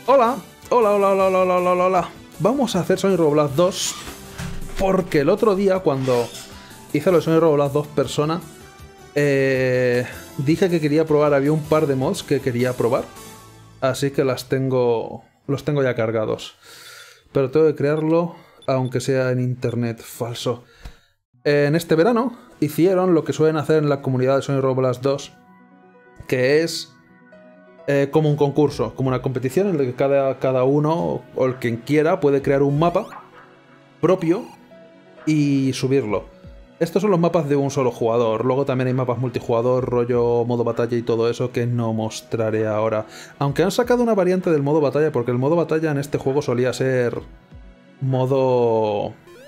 Hola, hola, hola, hola, hola, hola, hola, hola. Vamos a hacer Sonic Roboblast 2 porque el otro día cuando hice lo de Sonic Roboblast 2 persona dije que quería probar, había un par de mods que quería probar, así que los tengo ya cargados. Pero tengo que crearlo, aunque sea en internet falso. En este verano hicieron lo que suelen hacer en la comunidad de Sonic Roboblast 2, que es como un concurso, como una competición en la que cada uno o el quien quiera puede crear un mapa propio y subirlo. Estos son los mapas de un solo jugador. Luego también hay mapas multijugador, rollo modo batalla y todo eso que no mostraré ahora. Aunque han sacado una variante del modo batalla, porque el modo batalla en este juego solía ser modo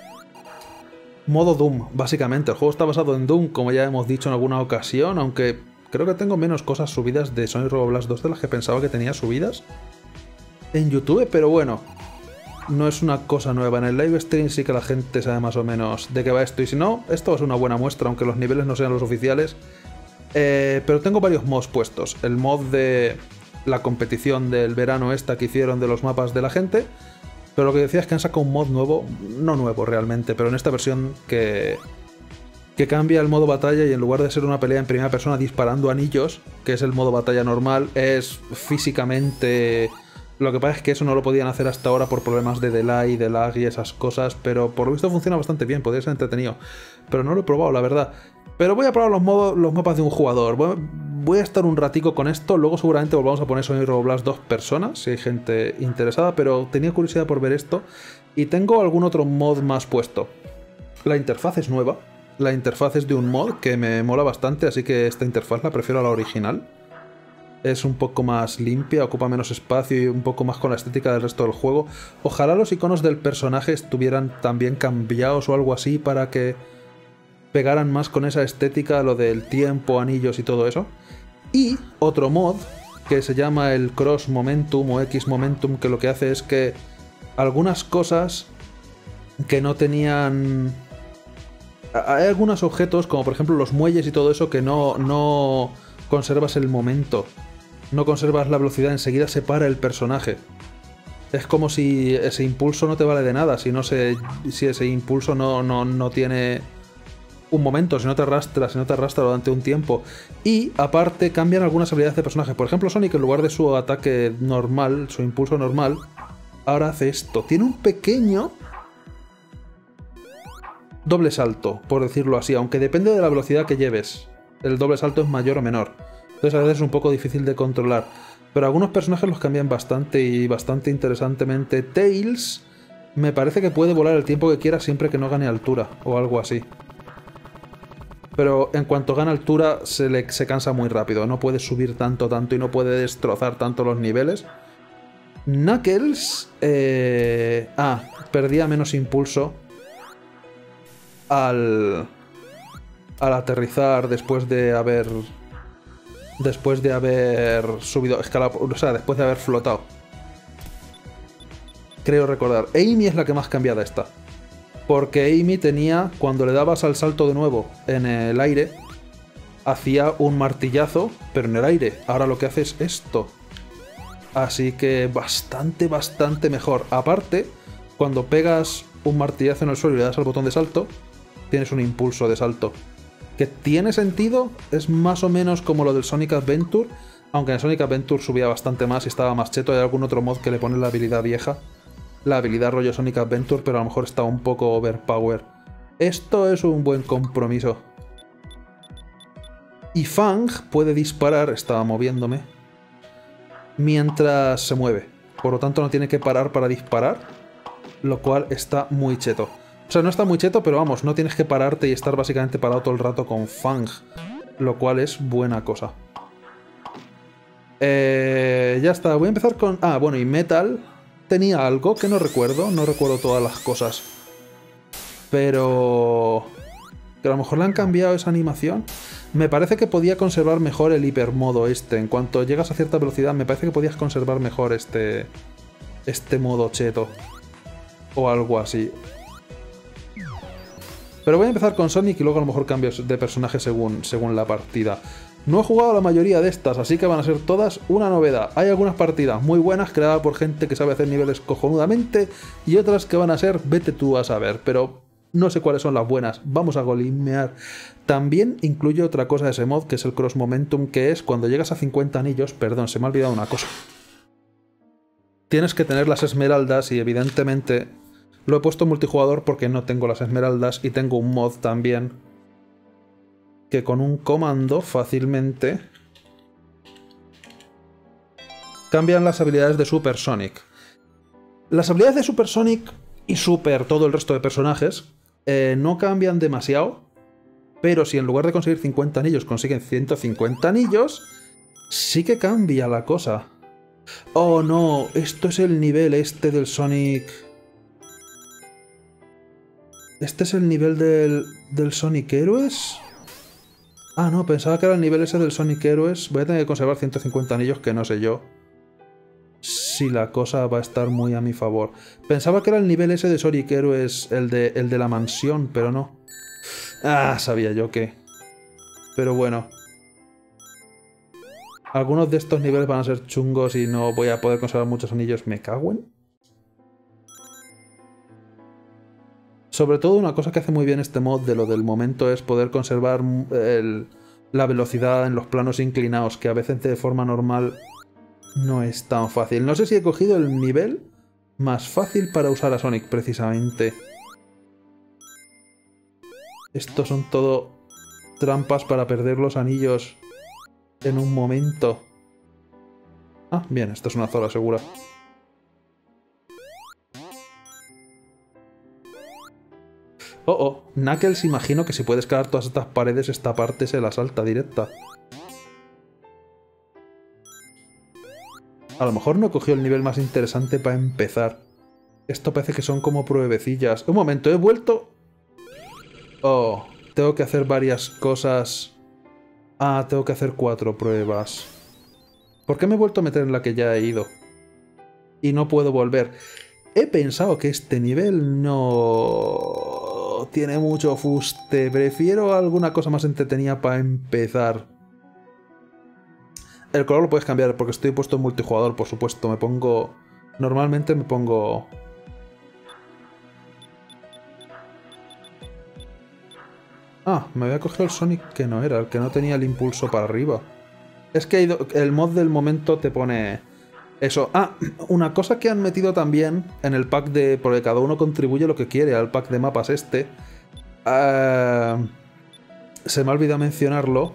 Doom, básicamente. El juego está basado en Doom, como ya hemos dicho en alguna ocasión, aunque creo que tengo menos cosas subidas de Sonic Roboblast 2 de las que pensaba que tenía subidas en YouTube, pero bueno, no es una cosa nueva. En el live stream sí que la gente sabe más o menos de qué va esto, y si no, esto es una buena muestra, aunque los niveles no sean los oficiales. Pero tengo varios mods puestos. El mod de la competición del verano esta que hicieron de los mapas de la gente. Pero lo que decía es que han sacado un mod nuevo, no nuevo realmente, pero en esta versión que cambia el modo batalla y en lugar de ser una pelea en primera persona disparando anillos, que es el modo batalla normal, es físicamente... Lo que pasa es que eso no lo podían hacer hasta ahora por problemas de delay, de lag y esas cosas, pero por lo visto funciona bastante bien, podría ser entretenido. Pero no lo he probado, la verdad. Pero voy a probar los mapas de un jugador. Voy a estar un ratico con esto, luego seguramente volvamos a poner Sonic Roboblast 2 personas, si hay gente interesada, pero tenía curiosidad por ver esto. Y tengo algún otro mod más puesto. La interfaz es nueva. La interfaz es de un mod que me mola bastante, así que esta interfaz la prefiero a la original. Es un poco más limpia, ocupa menos espacio y un poco más con la estética del resto del juego. Ojalá los iconos del personaje estuvieran también cambiados o algo así para que pegaran más con esa estética, lo del tiempo, anillos y todo eso. Y otro mod que se llama el Cross Momentum o X Momentum, que lo que hace es que algunas cosas que no tenían... Hay algunos objetos, como por ejemplo los muelles y todo eso, que no conservas el momento. No conservas la velocidad, enseguida se para el personaje. Es como si ese impulso no te vale de nada, si ese impulso no tiene un momento, si no te arrastra durante un tiempo. Y aparte cambian algunas habilidades de personaje. Por ejemplo, Sonic, en lugar de su ataque normal, su impulso normal, ahora hace esto. Tiene un pequeño doble salto, por decirlo así, aunque depende de la velocidad que lleves. El doble salto es mayor o menor. Entonces a veces es un poco difícil de controlar. Pero algunos personajes los cambian bastante y bastante interesantemente. Tails me parece que puede volar el tiempo que quiera siempre que no gane altura o algo así. Pero en cuanto gana altura se cansa muy rápido. No puede subir tanto y no puede destrozar tanto los niveles. Knuckles... perdía menos impulso al aterrizar después de haber subido escalado, o sea, después de haber flotado. Creo recordar. Amy es la que más cambiada está. Porque Amy tenía, cuando le dabas al salto de nuevo en el aire, hacía un martillazo, pero en el aire. Ahora lo que hace es esto. Así que bastante mejor. Aparte, cuando pegas un martillazo en el suelo y le das al botón de salto, tienes un impulso de salto. Que tiene sentido, es más o menos como lo del Sonic Adventure, aunque en Sonic Adventure subía bastante más y estaba más cheto. Hay algún otro mod que le pone la habilidad vieja, la habilidad rollo Sonic Adventure, pero a lo mejor está un poco overpower. Esto es un buen compromiso. Y Fang puede disparar, estaba moviéndome, mientras se mueve. Por lo tanto no tiene que parar para disparar, lo cual está muy cheto. O sea, no está muy cheto, pero vamos, no tienes que pararte y estar básicamente parado todo el rato con Fang, lo cual es buena cosa. Ya está, voy a empezar con... bueno, y Metal tenía algo que no recuerdo todas las cosas. Pero... que a lo mejor le han cambiado esa animación. Me parece que podía conservar mejor el hipermodo este. En cuanto llegas a cierta velocidad, me parece que podías conservar mejor este modo cheto. O algo así. Pero voy a empezar con Sonic y luego a lo mejor cambios de personaje según la partida. No he jugado a la mayoría de estas, así que van a ser todas una novedad. Hay algunas partidas muy buenas creadas por gente que sabe hacer niveles cojonudamente y otras que van a ser vete tú a saber, pero no sé cuáles son las buenas. Vamos a golimear. También incluye otra cosa de ese mod, que es el Cross Momentum, que es cuando llegas a 50 anillos... Perdón, se me ha olvidado una cosa. Tienes que tener las esmeraldas y evidentemente lo he puesto en multijugador porque no tengo las esmeraldas y tengo un mod también que con un comando fácilmente cambian las habilidades de Super Sonic. Las habilidades de Super Sonic y Super todo el resto de personajes no cambian demasiado, pero si en lugar de conseguir 50 anillos consiguen 150 anillos, sí que cambia la cosa. Oh no, esto es el nivel este del Sonic... ¿Este es el nivel del Sonic Heroes? Ah, no, pensaba que era el nivel ese del Sonic Heroes. Voy a tener que conservar 150 anillos, que no sé yo si la cosa va a estar muy a mi favor. Pensaba que era el nivel ese de Sonic Heroes, el de la mansión, pero no. Ah, sabía yo que... Pero bueno. Algunos de estos niveles van a ser chungos y no voy a poder conservar muchos anillos. ¿Me cago en? Sobre todo una cosa que hace muy bien este mod de lo del momento es poder conservar la velocidad en los planos inclinados, que a veces de forma normal no es tan fácil. No sé si he cogido el nivel más fácil para usar a Sonic, precisamente. Estos son todo trampas para perder los anillos en un momento. Ah, bien, esta es una zona segura. Knuckles imagino que si puede escalar todas estas paredes, esta parte se la salta directa. A lo mejor no cogió el nivel más interesante para empezar. Esto parece que son como pruebecillas. Un momento, he vuelto... Oh, tengo que hacer varias cosas. Ah, tengo que hacer 4 pruebas. ¿Por qué me he vuelto a meter en la que ya he ido? Y no puedo volver. He pensado que este nivel no... tiene mucho fuste. Prefiero alguna cosa más entretenida para empezar. El color lo puedes cambiar porque estoy puesto en multijugador, por supuesto. Me pongo... Normalmente me pongo... Ah, me había cogido el Sonic que no era, el que no tenía el impulso para arriba. Es que el mod del momento te pone... Eso. Ah, una cosa que han metido también en el pack de... Porque cada uno contribuye lo que quiere al pack de mapas este. Se me ha olvidado mencionarlo.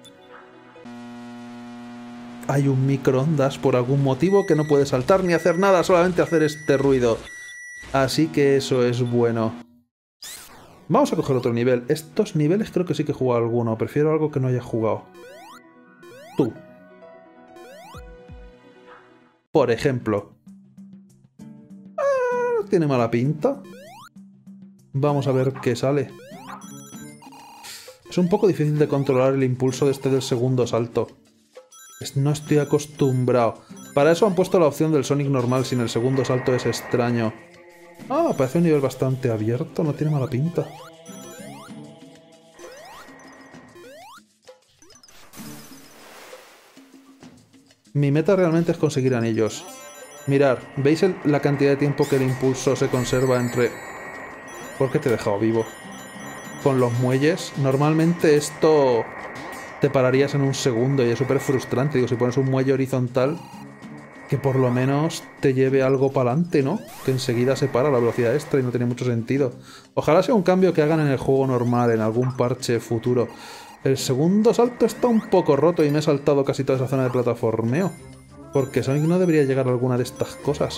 Hay un microondas por algún motivo que no puede saltar ni hacer nada, solamente hacer este ruido. Así que eso es bueno. Vamos a coger otro nivel. Estos niveles creo que sí que he jugado alguno. Prefiero algo que no haya jugado. Tú. Por ejemplo. No tiene mala pinta. Vamos a ver qué sale. Es un poco difícil de controlar el impulso de este del segundo salto. No estoy acostumbrado. Para eso han puesto la opción del Sonic normal sin el segundo salto, es extraño. Ah, parece un nivel bastante abierto, no tiene mala pinta. Mi meta realmente es conseguir anillos. Mirad, ¿veis la cantidad de tiempo que el impulso se conserva entre... ¿Por qué te he dejado vivo? Con los muelles. Normalmente esto te pararías en un segundo y es súper frustrante. Digo, si pones un muelle horizontal, que por lo menos te lleve algo para adelante, ¿no? Que enseguida se para la velocidad extra y no tiene mucho sentido. Ojalá sea un cambio que hagan en el juego normal, en algún parche futuro. El segundo salto está un poco roto y me he saltado casi toda esa zona de plataformeo. Porque Sonic no debería llegar a alguna de estas cosas.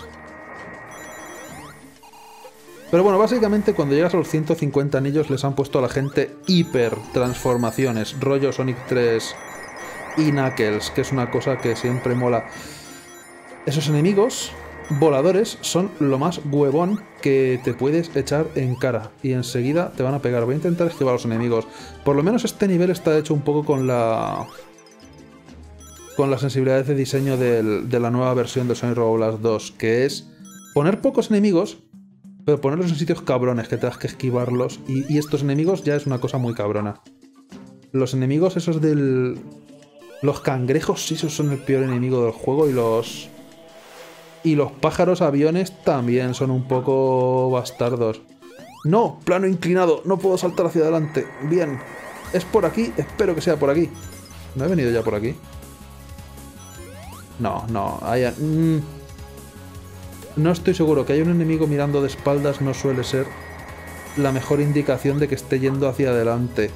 Pero bueno, básicamente cuando llegas a los 150 anillos les han puesto a la gente hiper transformaciones. Rollo Sonic 3 y Knuckles, que es una cosa que siempre mola. Esos enemigos voladores son lo más huevón que te puedes echar en cara. Y enseguida te van a pegar. Voy a intentar esquivar a los enemigos. Por lo menos este nivel está hecho un poco con las sensibilidades de diseño de la nueva versión de Sonic Robo Blast 2. Que es poner pocos enemigos, pero ponerlos en sitios cabrones, que tengas que esquivarlos. Y estos enemigos ya es una cosa muy cabrona. Los enemigos esos del Los cangrejos sí son el peor enemigo del juego y los... Y los pájaros aviones también son un poco bastardos. No, plano inclinado, no puedo saltar hacia adelante. Bien, es por aquí, espero que sea por aquí. ¿No he venido ya por aquí? No, no, no estoy seguro. Que haya un enemigo mirando de espaldas no suele ser la mejor indicación de que esté yendo hacia adelante.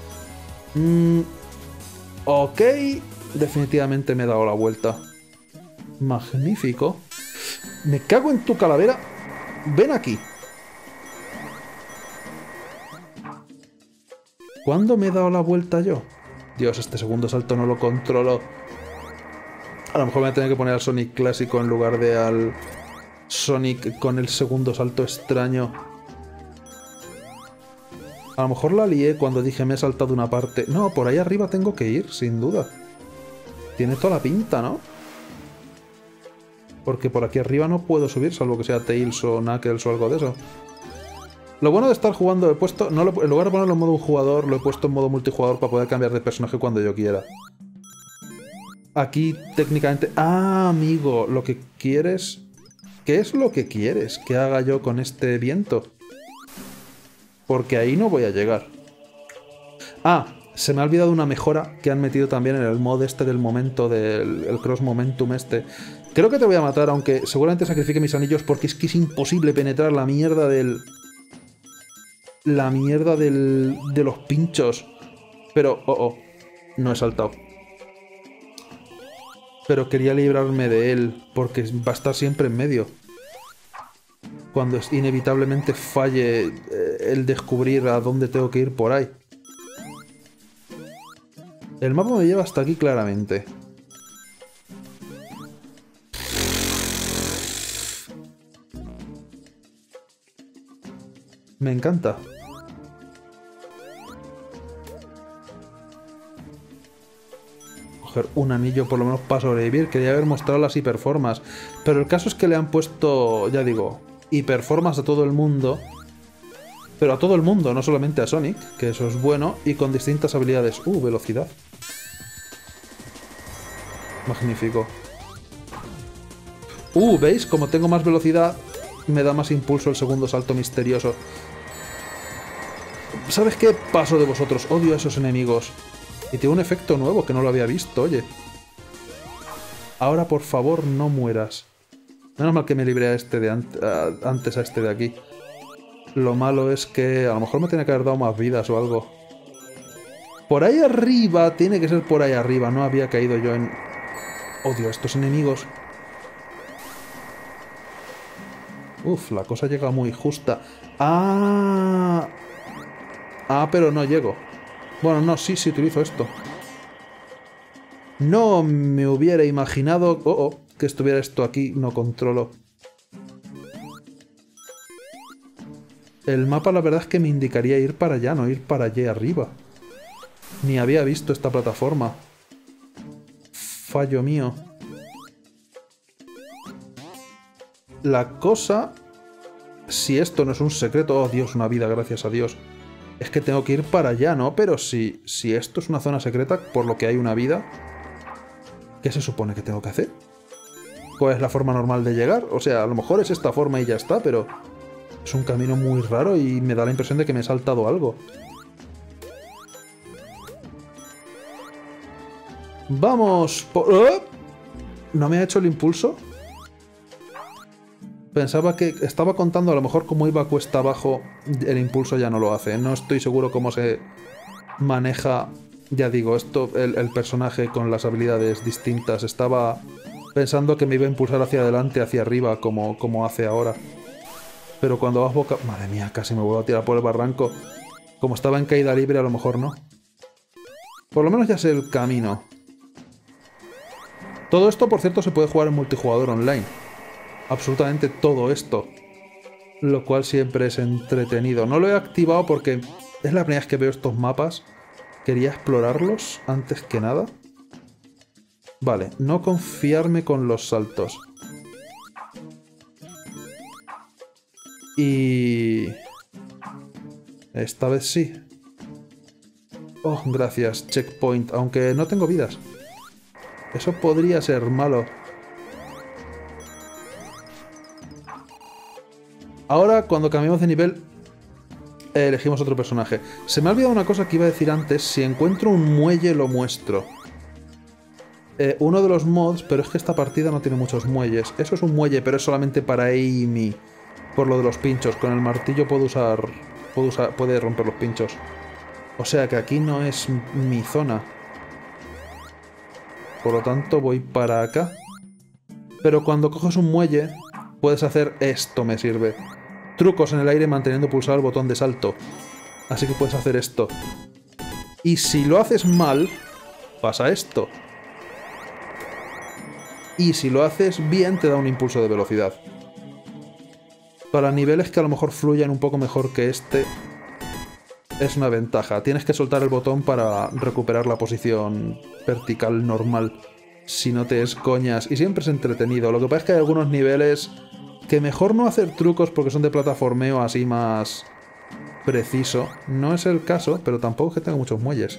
Ok, definitivamente me he dado la vuelta. Magnífico. Me cago en tu calavera. Ven aquí. ¿Cuándo me he dado la vuelta yo? Dios, este segundo salto no lo controlo. A lo mejor me voy a tener que poner al Sonic clásico en lugar de al Sonic con el segundo salto extraño. A lo mejor la lié cuando dije me he saltado una parte. No, por ahí arriba tengo que ir, sin duda. Tiene toda la pinta, ¿no? Porque por aquí arriba no puedo subir, salvo que sea Tails o Knuckles o algo de eso. Lo bueno de estar jugando, en lugar de ponerlo en modo un jugador, lo he puesto en modo multijugador para poder cambiar de personaje cuando yo quiera. Aquí, técnicamente... ¡Ah, amigo! Lo que quieres... ¿Qué es lo que quieres que haga yo con este viento? Porque ahí no voy a llegar. Ah, se me ha olvidado una mejora que han metido también en el mod este del momento, del cross momentum este. Creo que te voy a matar, aunque seguramente sacrifique mis anillos porque es que es imposible penetrar la mierda del... de los pinchos. Pero, no he saltado. Pero quería librarme de él, porque va a estar siempre en medio. Cuando inevitablemente falle el descubrir a dónde tengo que ir por ahí. El mapa me lleva hasta aquí claramente. Me encanta. Coger un anillo por lo menos para sobrevivir. Quería haber mostrado las hiperformas. Pero el caso es que le han puesto, ya digo, hiperformas a todo el mundo. Pero a todo el mundo, no solamente a Sonic, que eso es bueno, y con distintas habilidades. Velocidad. Magnífico. ¿Veis? Como tengo más velocidad, me da más impulso el segundo salto misterioso. ¿Sabes qué? Paso de vosotros. Odio a esos enemigos. Y tiene un efecto nuevo que no lo había visto, oye. Ahora, por favor, no mueras. Menos mal que me libré a este de antes a este de aquí. Lo malo es que a lo mejor me tenía que haber dado más vidas o algo. Por ahí arriba, tiene que ser por ahí arriba. No había caído yo en... Odio a estos enemigos. Uf, la cosa llega muy justa. ¡Ah! Ah, pero no llego. Bueno, no, sí utilizo esto. No me hubiera imaginado... que estuviera esto aquí. No controlo. El mapa la verdad es que me indicaría ir para allá, no ir para allá arriba. Ni había visto esta plataforma. Fallo mío. La cosa... Si esto no es un secreto... Oh, Dios, una vida, gracias a Dios. Es que tengo que ir para allá, ¿no? Pero si esto es una zona secreta, por lo que hay una vida... ¿Qué se supone que tengo que hacer? ¿Cuál es la forma normal de llegar? O sea, a lo mejor es esta forma y ya está, pero... Es un camino muy raro y me da la impresión de que me he saltado algo. ¡Vamos! ¡Oh! ¿No me ha hecho el impulso? Pensaba que estaba contando a lo mejor cómo iba cuesta abajo. El impulso ya no lo hace. No estoy seguro cómo se maneja... Ya digo, esto, el personaje con las habilidades distintas. Estaba pensando que me iba a impulsar hacia adelante, hacia arriba, como hace ahora. Pero cuando vas boca... Madre mía, casi me vuelvo a tirar por el barranco. Como estaba en caída libre, a lo mejor no. Por lo menos ya sé el camino. Todo esto, por cierto, se puede jugar en multijugador online. Absolutamente todo esto. Lo cual siempre es entretenido. No lo he activado porque es la primera vez que veo estos mapas. Quería explorarlos antes que nada. Vale, no confiarme con los saltos. Y... esta vez sí. Oh, gracias, checkpoint. Aunque no tengo vidas. Eso podría ser malo. Ahora, cuando cambiamos de nivel, elegimos otro personaje. Se me ha olvidado una cosa que iba a decir antes. Si encuentro un muelle, lo muestro. Uno de los mods, pero es que esta partida no tiene muchos muelles. Eso es un muelle, pero es solamente para Amy. Por lo de los pinchos. Con el martillo puede romper los pinchos. O sea que aquí no es mi zona. Por lo tanto, voy para acá. Pero cuando coges un muelle, puedes hacer esto, me sirve. Trucos en el aire manteniendo pulsado el botón de salto. Así que puedes hacer esto. Y si lo haces mal, pasa esto. Y si lo haces bien, te da un impulso de velocidad. Para niveles que a lo mejor fluyan un poco mejor que este, es una ventaja. Tienes que soltar el botón para recuperar la posición vertical normal. Si no te escoñas. Y siempre es entretenido. Lo que pasa es que hay algunos niveles que mejor no hacer trucos porque son de plataformeo así más preciso. No es el caso, pero tampoco es que tenga muchos muelles.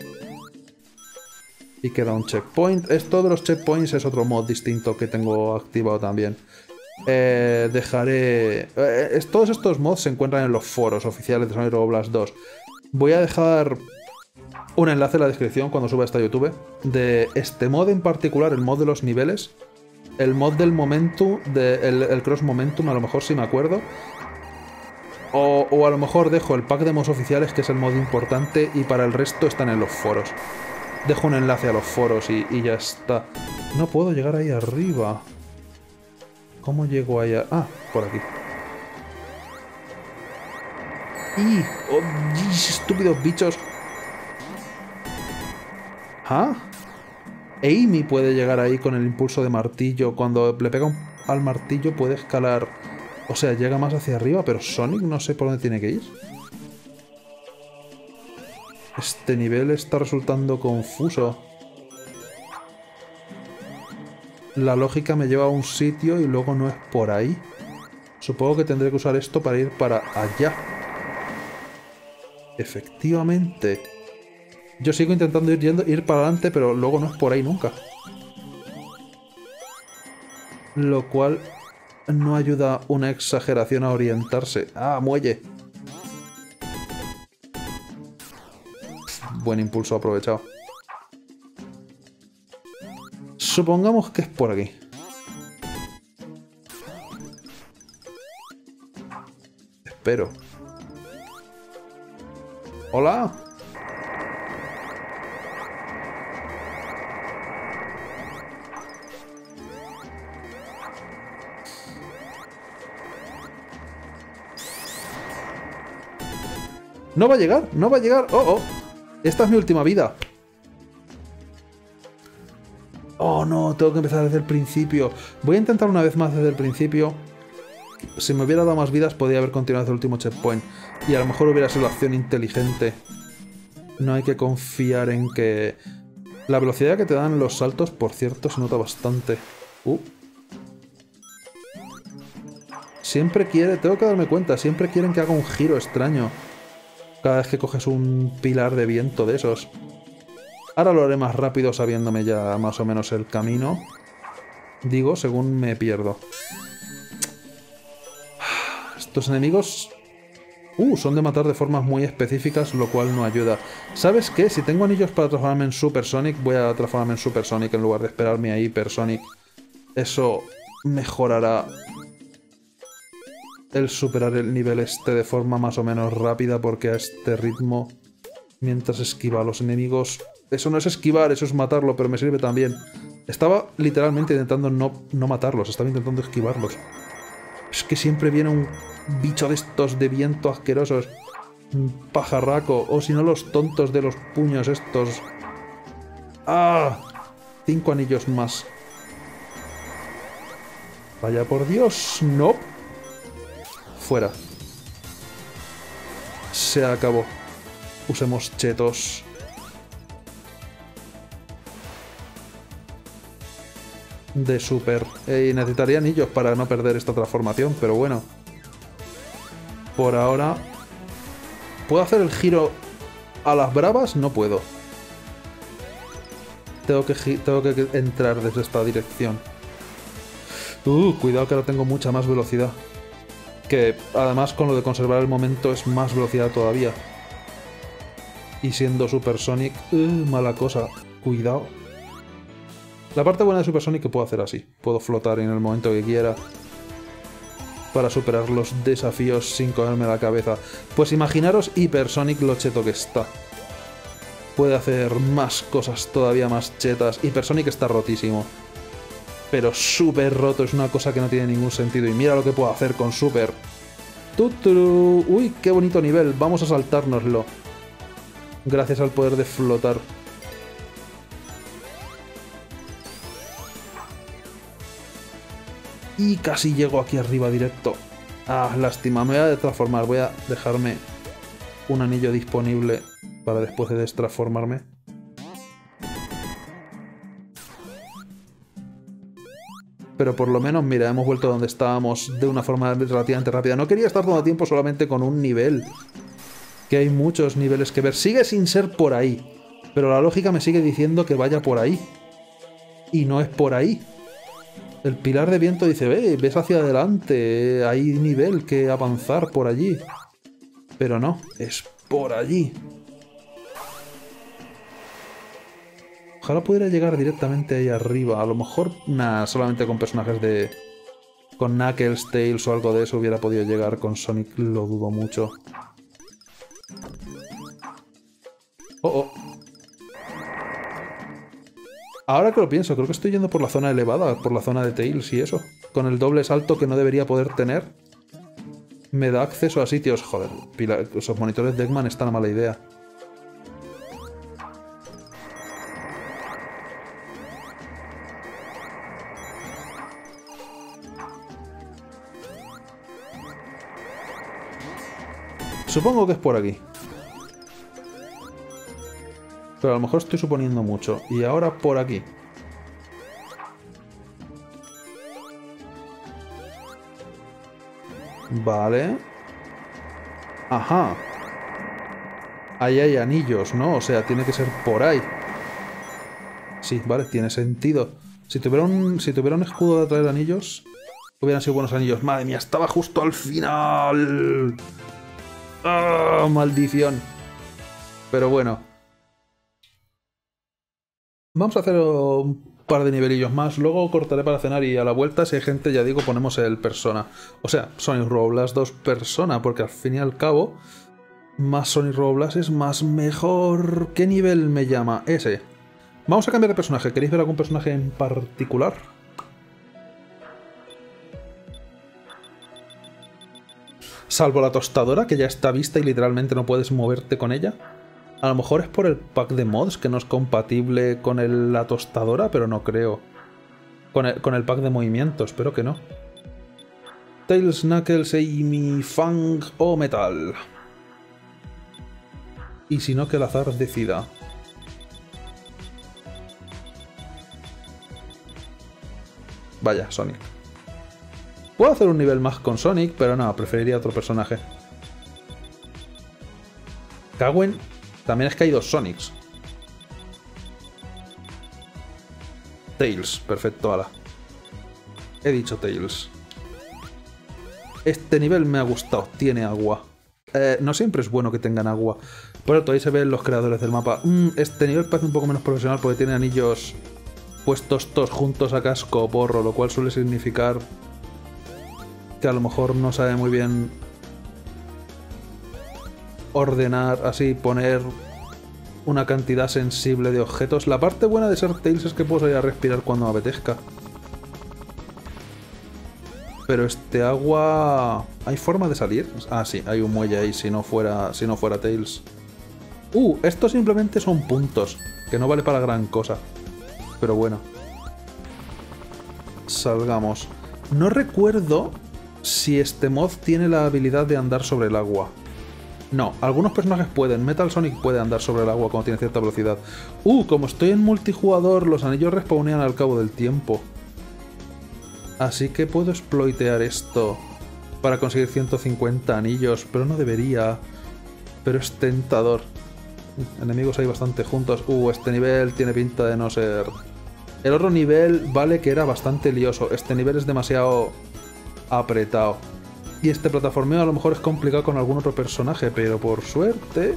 Y queda un checkpoint. Esto de los checkpoints es otro mod distinto que tengo activado también. Dejaré... todos estos mods se encuentran en los foros oficiales de Sonic Blast 2. Voy a dejar un enlace en la descripción cuando suba esto a YouTube de este mod en particular, el mod de los niveles, el mod del momentum, el cross momentum, a lo mejor si me acuerdo, o a lo mejor dejo el pack de mods oficiales, que es el mod importante, y para el resto están en los foros. Dejo un enlace a los foros y ya está. No puedo llegar ahí arriba. ¿Cómo llego allá? Ah, por aquí. ¡Y! ¡Oh, estúpidos bichos! ¿Ah? Amy puede llegar ahí con el impulso de martillo. Cuando le pega al martillo puede escalar. O sea, llega más hacia arriba, pero Sonic no sé por dónde tiene que ir. Este nivel está resultando confuso. La lógica me lleva a un sitio y luego no es por ahí. Supongo que tendré que usar esto para ir para allá. Efectivamente. Yo sigo intentando ir para adelante, pero luego no es por ahí nunca. Lo cual no ayuda una exageración a orientarse. ¡Ah, muelle! Buen impulso aprovechado. Supongamos que es por aquí. Espero. ¡Hola! ¡No va a llegar! ¡No va a llegar! ¡Oh, oh! Esta es mi última vida. ¡Oh, no! Tengo que empezar desde el principio. Voy a intentar una vez más desde el principio. Si me hubiera dado más vidas, podría haber continuado desde el último checkpoint. Y a lo mejor hubiera sido la acción inteligente. No hay que confiar en que... La velocidad que te dan los saltos, por cierto, se nota bastante. Siempre quiere... Tengo que darme cuenta. Siempre quieren que haga un giro extraño. Cada vez que coges un pilar de viento de esos. Ahora lo haré más rápido sabiéndome ya más o menos el camino. Digo, según me pierdo. Estos enemigos... son de matar de formas muy específicas, lo cual no ayuda. ¿Sabes qué? Si tengo anillos para transformarme en Super Sonic, voy a transformarme en Super Sonic en lugar de esperarme a Hyper Sonic. Eso mejorará el superar el nivel este de forma más o menos rápida, porque a este ritmo, mientras esquiva a los enemigos... Eso no es esquivar, eso es matarlo, pero me sirve también. Estaba literalmente intentando no matarlos, estaba intentando esquivarlos. Es que siempre viene un bicho de estos de viento asquerosos. Un pajarraco. O si no, los tontos de los puños estos. ¡Ah! 5 anillos más. Vaya por Dios. No. Fuera. Se acabó. Usemos chetos. De super. Necesitaría anillos para no perder esta transformación, pero bueno. Por ahora... ¿Puedo hacer el giro a las bravas? No puedo. Tengo que entrar desde esta dirección. Cuidado que ahora tengo mucha más velocidad. Que además con lo de conservar el momento es más velocidad todavía. Y siendo Super Sonic, mala cosa. Cuidado. La parte buena de Super Sonic que puedo hacer así. Puedo flotar en el momento que quiera. Para superar los desafíos sin comerme la cabeza. Pues imaginaros Hyper Sonic lo cheto que está. Puede hacer más cosas todavía más chetas. Hyper Sonic está rotísimo. Pero súper roto, es una cosa que no tiene ningún sentido. Y mira lo que puedo hacer con Super. ¡Tuturu! ¡Uy, qué bonito nivel! Vamos a saltárnoslo. Gracias al poder de flotar. Y casi llego aquí arriba directo. Ah, lástima. Me voy a transformar. Voy a dejarme un anillo disponible para después de destransformarme. Pero por lo menos, mira, hemos vuelto donde estábamos de una forma relativamente rápida. No quería estar todo el tiempo solamente con un nivel. Que hay muchos niveles que ver. Sigue sin ser por ahí. Pero la lógica me sigue diciendo que vaya por ahí. Y no es por ahí. El pilar de viento dice, ves hacia adelante. Hay nivel que avanzar por allí. Pero no, es por allí. Ojalá pudiera llegar directamente ahí arriba. A lo mejor, nada, solamente con personajes de... Con Knuckles, Tails o algo de eso hubiera podido llegar. Con Sonic lo dudo mucho. Ahora que lo pienso, creo que estoy yendo por la zona elevada, por la zona de Tails y eso. Con el doble salto que no debería poder tener. Me da acceso a sitios... Joder, esos monitores de Eggman están a mala idea. Supongo que es por aquí. Pero a lo mejor estoy suponiendo mucho. Y ahora por aquí. Vale. Ajá. Ahí hay anillos, ¿no? O sea, tiene que ser por ahí. Sí, vale, tiene sentido. Si tuviera un escudo de atraer anillos, hubieran sido buenos anillos. Madre mía, estaba justo al final. ¡Ah, maldición! Pero bueno. Vamos a hacer un par de nivelillos más. Luego cortaré para cenar y a la vuelta, si hay gente, ya digo, ponemos el Persona. O sea, Sonic Roblox 2 Persona, porque al fin y al cabo, más Sonic Roblox es más mejor. ¿Qué nivel me llama? Ese. Vamos a cambiar de personaje. ¿Queréis ver algún personaje en particular? Salvo la tostadora, que ya está vista y literalmente no puedes moverte con ella. A lo mejor es por el pack de mods, que no es compatible con la tostadora, pero no creo. Con el pack de movimientos, espero que no. Tails, Knuckles, Amy, Fang o Metal. Y si no, que el azar decida. Vaya, Sonic. Puedo hacer un nivel más con Sonic, pero no, preferiría otro personaje. Cagüen. También es que hay dos Sonics. Tails, perfecto, ala. He dicho Tails. Este nivel me ha gustado, tiene agua. No siempre es bueno que tengan agua. Por cierto, ahí se ven los creadores del mapa. Este nivel parece un poco menos profesional porque tiene anillos puestos todos juntos a casco o porro, lo cual suele significar que a lo mejor no sabe muy bien ordenar, así, poner una cantidad sensible de objetos. La parte buena de ser Tails es que puedo salir a respirar cuando me apetezca. Pero este agua... ¿Hay forma de salir? Ah, sí, hay un muelle ahí si no fuera Tails. Estos simplemente son puntos, que no vale para gran cosa. Pero bueno. Salgamos. No recuerdo si este mod tiene la habilidad de andar sobre el agua. No, algunos personajes pueden. Metal Sonic puede andar sobre el agua cuando tiene cierta velocidad. Como estoy en multijugador, los anillos respawnean al cabo del tiempo. Así que puedo exploitear esto para conseguir 150 anillos, pero no debería. Pero es tentador. Enemigos hay bastante juntos. Este nivel tiene pinta de no ser... El otro nivel vale que era bastante lioso. Este nivel es demasiado apretado. Y este plataformeo a lo mejor es complicado con algún otro personaje, pero por suerte...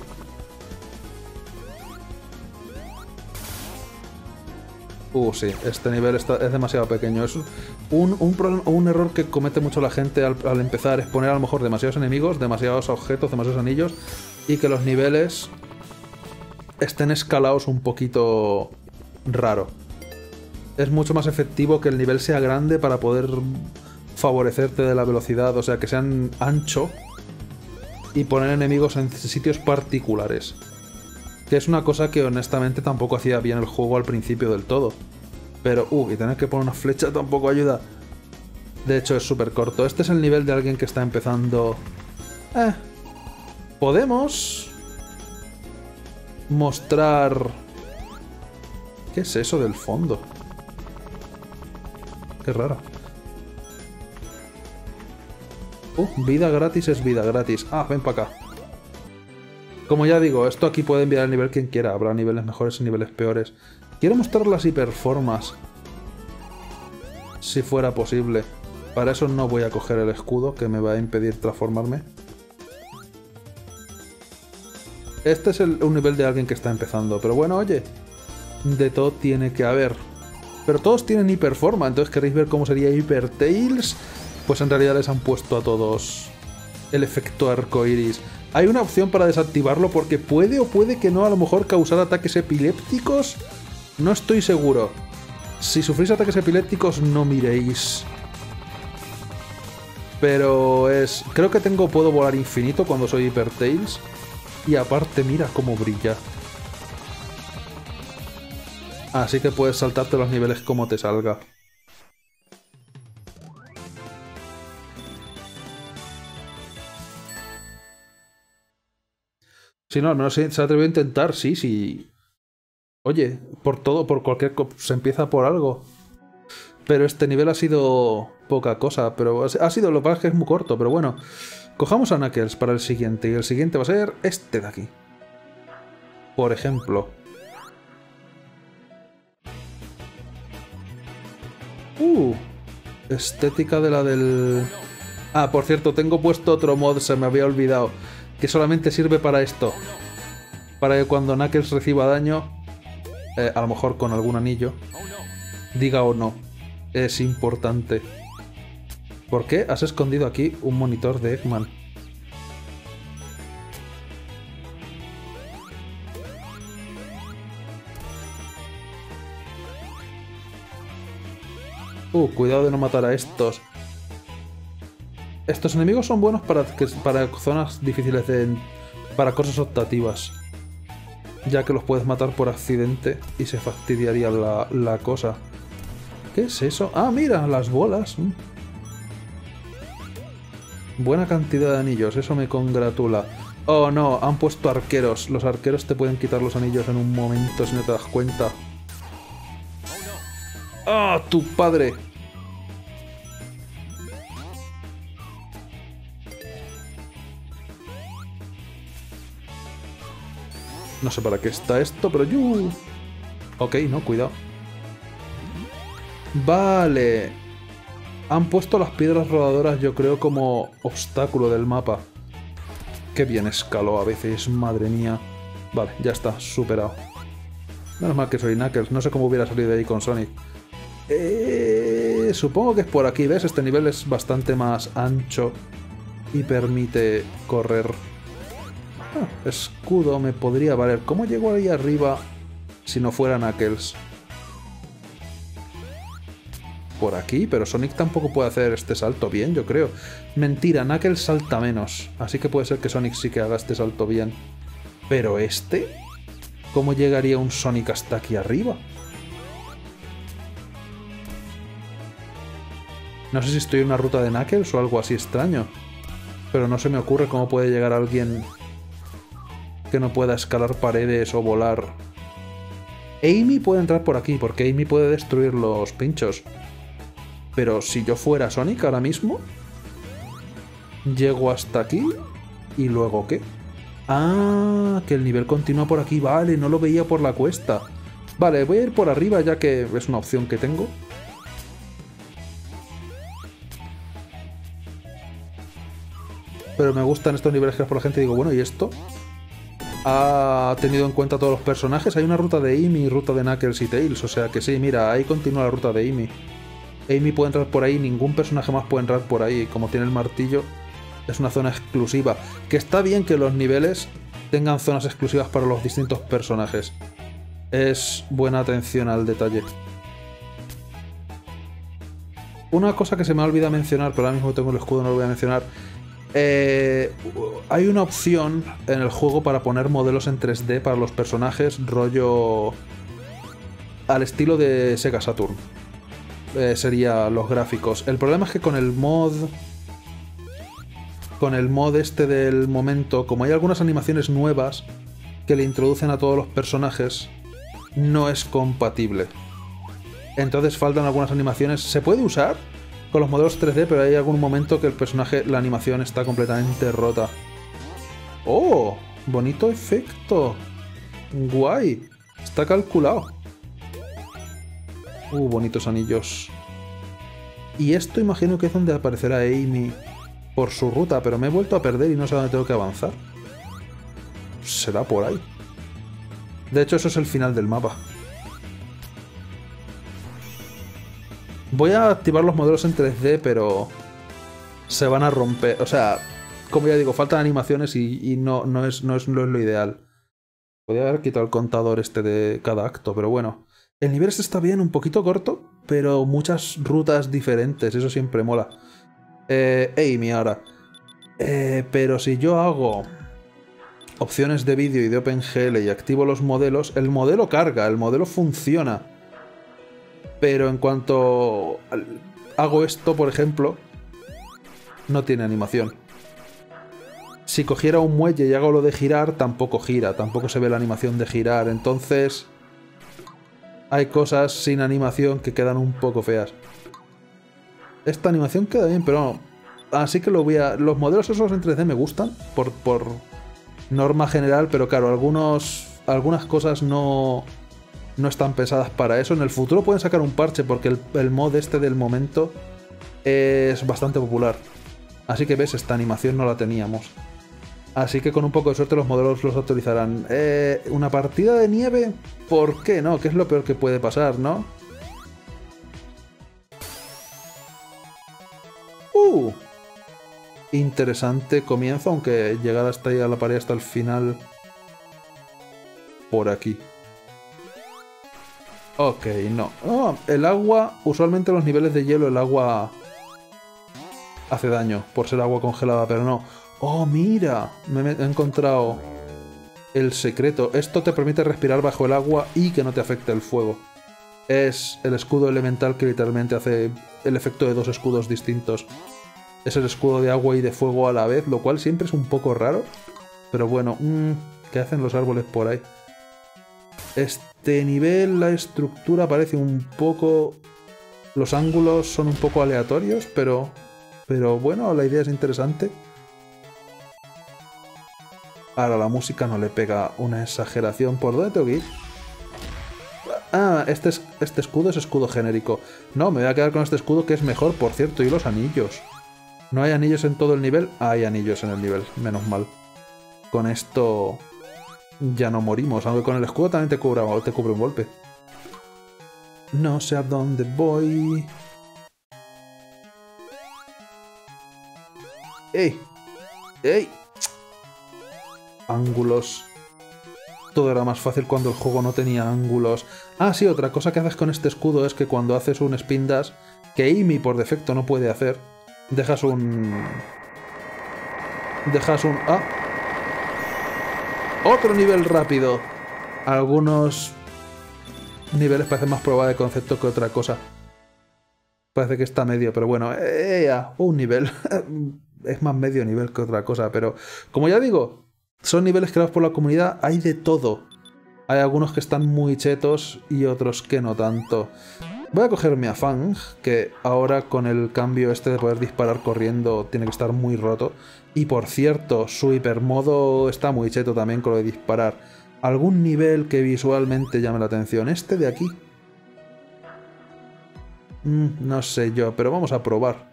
Sí, este nivel es demasiado pequeño. Es un error que comete mucho la gente al empezar, es poner a lo mejor demasiados enemigos, demasiados objetos, demasiados anillos, y que los niveles estén escalados un poquito raro. Es mucho más efectivo que el nivel sea grande para poder favorecerte de la velocidad, o sea, que sean ancho y poner enemigos en sitios particulares. Que es una cosa que honestamente tampoco hacía bien el juego al principio del todo. Pero, y tener que poner una flecha tampoco ayuda. De hecho, es súper corto. Este es el nivel de alguien que está empezando... Podemos... mostrar... ¿Qué es eso del fondo? Qué raro. Vida gratis es vida gratis. Ven para acá. Como ya digo, esto aquí puede enviar el nivel quien quiera. Habrá niveles mejores y niveles peores. Quiero mostrar las hiperformas. Si fuera posible. Para eso no voy a coger el escudo, que me va a impedir transformarme. Este es un nivel de alguien que está empezando. Pero bueno, oye, de todo tiene que haber. Pero todos tienen hiperforma. Entonces, ¿queréis ver cómo sería Hyper Tails? Pues en realidad les han puesto a todos el efecto arcoiris. Hay una opción para desactivarlo porque puede o puede que no a lo mejor causar ataques epilépticos. No estoy seguro. Si sufrís ataques epilépticos no miréis. Pero es... Creo que puedo volar infinito cuando soy Hyper Tails. Y aparte mira cómo brilla. Así que puedes saltarte los niveles como te salga. Si no, al menos se atrevió a intentar, sí. Oye, por cualquier cosa, se empieza por algo. Pero este nivel ha sido poca cosa, pero ha sido, lo que pasa es que es muy corto, pero bueno. Cojamos a Knuckles para el siguiente, y el siguiente va a ser este de aquí. Por ejemplo. Estética de la del... por cierto, tengo puesto otro mod, se me había olvidado. Que solamente sirve para esto. Para que cuando Knuckles reciba daño, a lo mejor con algún anillo, diga o no. Es importante. ¿Por qué has escondido aquí un monitor de Eggman? Cuidado de no matar a estos. Estos enemigos son buenos para zonas difíciles de... para cosas optativas. Ya que los puedes matar por accidente y se fastidiaría la cosa. ¿Qué es eso? Mira, las bolas. Buena cantidad de anillos, eso me congratula. Oh no, han puesto arqueros. Los arqueros te pueden quitar los anillos en un momento si no te das cuenta. ¡Tu padre! No sé para qué está esto, pero yo... Ok, no, cuidado. Vale. Han puesto las piedras rodadoras, yo creo, como obstáculo del mapa. Qué bien escaló a veces, madre mía. Vale, ya está, superado. Menos mal que soy Knuckles, no sé cómo hubiera salido de ahí con Sonic. Supongo que es por aquí, ¿ves? Este nivel es bastante más ancho y permite correr. Escudo me podría valer. ¿Cómo llego ahí arriba si no fuera Knuckles? Por aquí, pero Sonic tampoco puede hacer este salto bien, yo creo. Mentira, Knuckles salta menos, así que puede ser que Sonic sí que haga este salto bien. Pero este... ¿Cómo llegaría un Sonic hasta aquí arriba? No sé si estoy en una ruta de Knuckles o algo así extraño. Pero no se me ocurre cómo puede llegar alguien que no pueda escalar paredes o volar. Amy puede entrar por aquí, porque Amy puede destruir los pinchos. Pero si yo fuera Sonic ahora mismo, llego hasta aquí y luego ¿qué? Ah, que el nivel continúa por aquí. Vale, no lo veía por la cuesta. Vale, voy a ir por arriba ya que es una opción que tengo. Pero me gustan estos niveles creados por la gente y digo, bueno, ¿y esto? Ha tenido en cuenta todos los personajes. Hay una ruta de Amy y ruta de Knuckles y Tails. O sea que sí, mira, ahí continúa la ruta de Amy. Amy puede entrar por ahí, ningún personaje más puede entrar por ahí. Como tiene el martillo, es una zona exclusiva. Que está bien que los niveles tengan zonas exclusivas para los distintos personajes. Es buena atención al detalle. Una cosa que se me ha olvidado mencionar, pero ahora mismo tengo el escudo, no lo voy a mencionar. Hay una opción en el juego para poner modelos en 3D para los personajes, rollo al estilo de Sega Saturn. Sería los gráficos. El problema es que con el mod este del momento, como hay algunas animaciones nuevas que le introducen a todos los personajes, no es compatible. Entonces faltan algunas animaciones. Se puede usar con los modelos 3D, pero hay algún momento que el personaje, la animación está completamente rota. ¡Oh! Bonito efecto. Guay. Está calculado. Bonitos anillos. Y esto imagino que es donde aparecerá Amy por su ruta, pero me he vuelto a perder y no sé dónde tengo que avanzar. Será por ahí. De hecho, eso es el final del mapa. Voy a activar los modelos en 3D, pero se van a romper. O sea, como ya digo, faltan animaciones y no es lo ideal. Podría haber quitado el contador este de cada acto, pero bueno. El nivel este está bien, un poquito corto, pero muchas rutas diferentes, eso siempre mola. Amy ahora. Pero si yo hago opciones de vídeo y de OpenGL y activo los modelos, el modelo carga, el modelo funciona. Pero en cuanto hago esto, por ejemplo, no tiene animación. Si cogiera un muelle y hago lo de girar, tampoco gira, tampoco se ve la animación de girar. Entonces, hay cosas sin animación que quedan un poco feas. Esta animación queda bien, pero no. Así que lo voy a... Los modelos esos en 3D me gustan, por norma general, pero claro, algunas cosas no están pesadas para eso. En el futuro pueden sacar un parche porque el mod este del momento es bastante popular. Así que ves, esta animación no la teníamos. Así que con un poco de suerte los modelos los actualizarán. ¿Una partida de nieve? ¿Por qué no? ¿Qué es lo peor que puede pasar, no? Interesante comienzo, aunque llegar hasta ahí a la pared hasta el final... Por aquí. Ok, no. Oh, el agua... Usualmente en los niveles de hielo el agua... hace daño por ser agua congelada, pero no. ¡Oh, mira! Me he encontrado el secreto. Esto te permite respirar bajo el agua y que no te afecte el fuego. Es el escudo elemental que literalmente hace el efecto de dos escudos distintos. Es el escudo de agua y de fuego a la vez, lo cual siempre es un poco raro. Pero bueno, ¿qué hacen los árboles por ahí? Este nivel, la estructura parece un poco... Los ángulos son un poco aleatorios, pero bueno, la idea es interesante. Ahora la música no le pega una exageración. ¿Por dónde tengo que ir? Ah, este escudo es escudo genérico. No, me voy a quedar con este escudo que es mejor, por cierto. Y los anillos. ¿No hay anillos en todo el nivel? Hay anillos en el nivel, menos mal. Con esto ya no morimos, aunque con el escudo también te cubre un golpe. No sé a dónde voy. ¡Ey! ¡Ey! Ángulos. Todo era más fácil cuando el juego no tenía ángulos. Ah, sí, otra cosa que haces con este escudo es que cuando haces un spin dash, que Amy por defecto no puede hacer, dejas un... ¡Ah! ¡Otro nivel rápido! Algunos niveles parecen más prueba de concepto que otra cosa. Parece que está medio, pero bueno, un nivel. Es más medio nivel que otra cosa, pero como ya digo, son niveles creados por la comunidad, hay de todo. Hay algunos que están muy chetos y otros que no tanto. Voy a cogerme a Fang, que ahora con el cambio este de poder disparar corriendo tiene que estar muy roto. Y por cierto, su hipermodo está muy cheto también con lo de disparar. Algún nivel que visualmente llame la atención. Este de aquí. No sé yo, pero vamos a probar.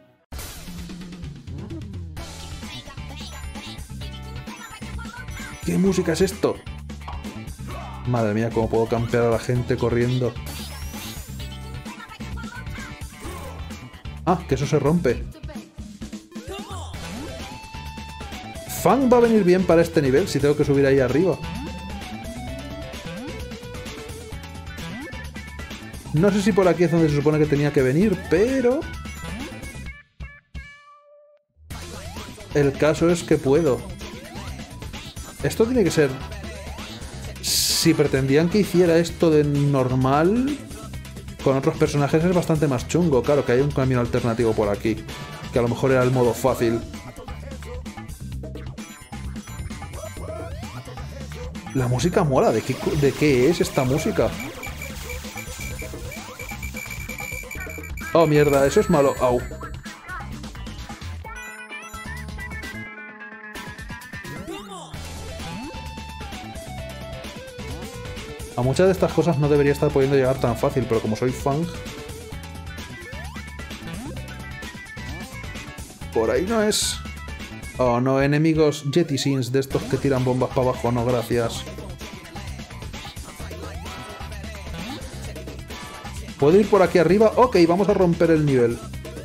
¿Qué música es esto? Madre mía, cómo puedo campear a la gente corriendo. Ah, que eso se rompe. Fang va a venir bien para este nivel si tengo que subir ahí arriba. No sé si por aquí es donde se supone que tenía que venir, pero... el caso es que puedo. Esto tiene que ser... si pretendían que hiciera esto de normal... con otros personajes es bastante más chungo. Claro que hay un camino alternativo por aquí. Que a lo mejor era el modo fácil. La música mola. ¿De qué es esta música? Oh, mierda. Eso es malo. Au. A muchas de estas cosas no debería estar pudiendo llegar tan fácil, pero como soy Fang... por ahí no es... oh, no, enemigos Jetisins de estos que tiran bombas para abajo, no, gracias. ¿Puedo ir por aquí arriba? Ok, vamos a romper el nivel.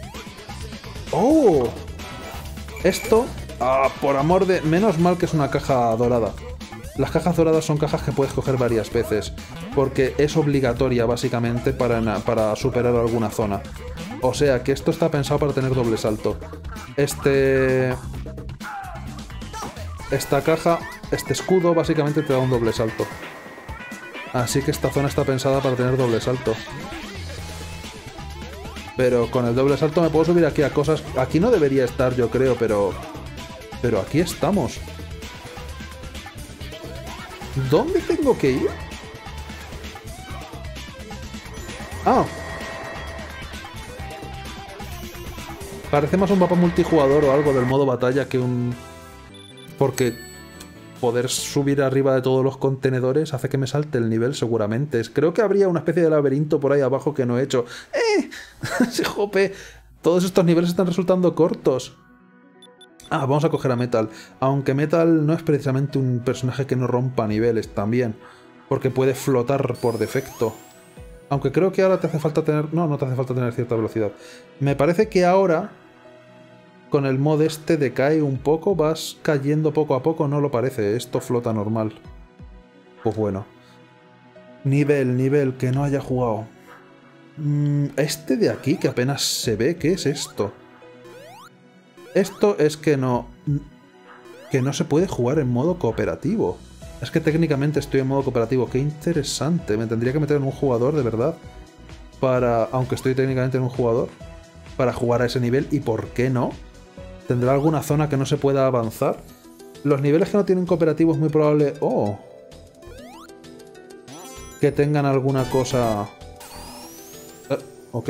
¡Oh! Esto... ah, por amor de... menos mal que es una caja dorada. Las cajas doradas son cajas que puedes coger varias veces, porque es obligatoria básicamente para superar alguna zona. O sea que esto está pensado para tener doble salto. Esta caja, este escudo básicamente te da un doble salto. Así que esta zona está pensada para tener doble salto. Pero con el doble salto me puedo subir aquí a cosas... aquí no debería estar, yo creo, pero aquí estamos. ¿Dónde tengo que ir? Ah. Parece más un mapa multijugador o algo del modo batalla que un... porque poder subir arriba de todos los contenedores hace que me salte el nivel seguramente. Creo que habría una especie de laberinto por ahí abajo que no he hecho. ¡Jope! Todos estos niveles están resultando cortos. Ah, vamos a coger a Metal. Aunque Metal no es precisamente un personaje que no rompa niveles también. Porque puede flotar por defecto. Aunque creo que ahora te hace falta tener... no te hace falta tener cierta velocidad. Me parece que ahora, con el mod este decae un poco, vas cayendo poco a poco, no lo parece. Esto flota normal. Pues bueno. Nivel que no haya jugado. Este de aquí, que apenas se ve, ¿qué es esto? Esto es que no se puede jugar en modo cooperativo. Es que técnicamente estoy en modo cooperativo. Qué interesante. Me tendría que meter en un jugador, de verdad. Aunque estoy técnicamente en un jugador. Para jugar a ese nivel. ¿Y por qué no? ¿Tendrá alguna zona que no se pueda avanzar? Los niveles que no tienen cooperativo es muy probable... oh. Que tengan alguna cosa... ok.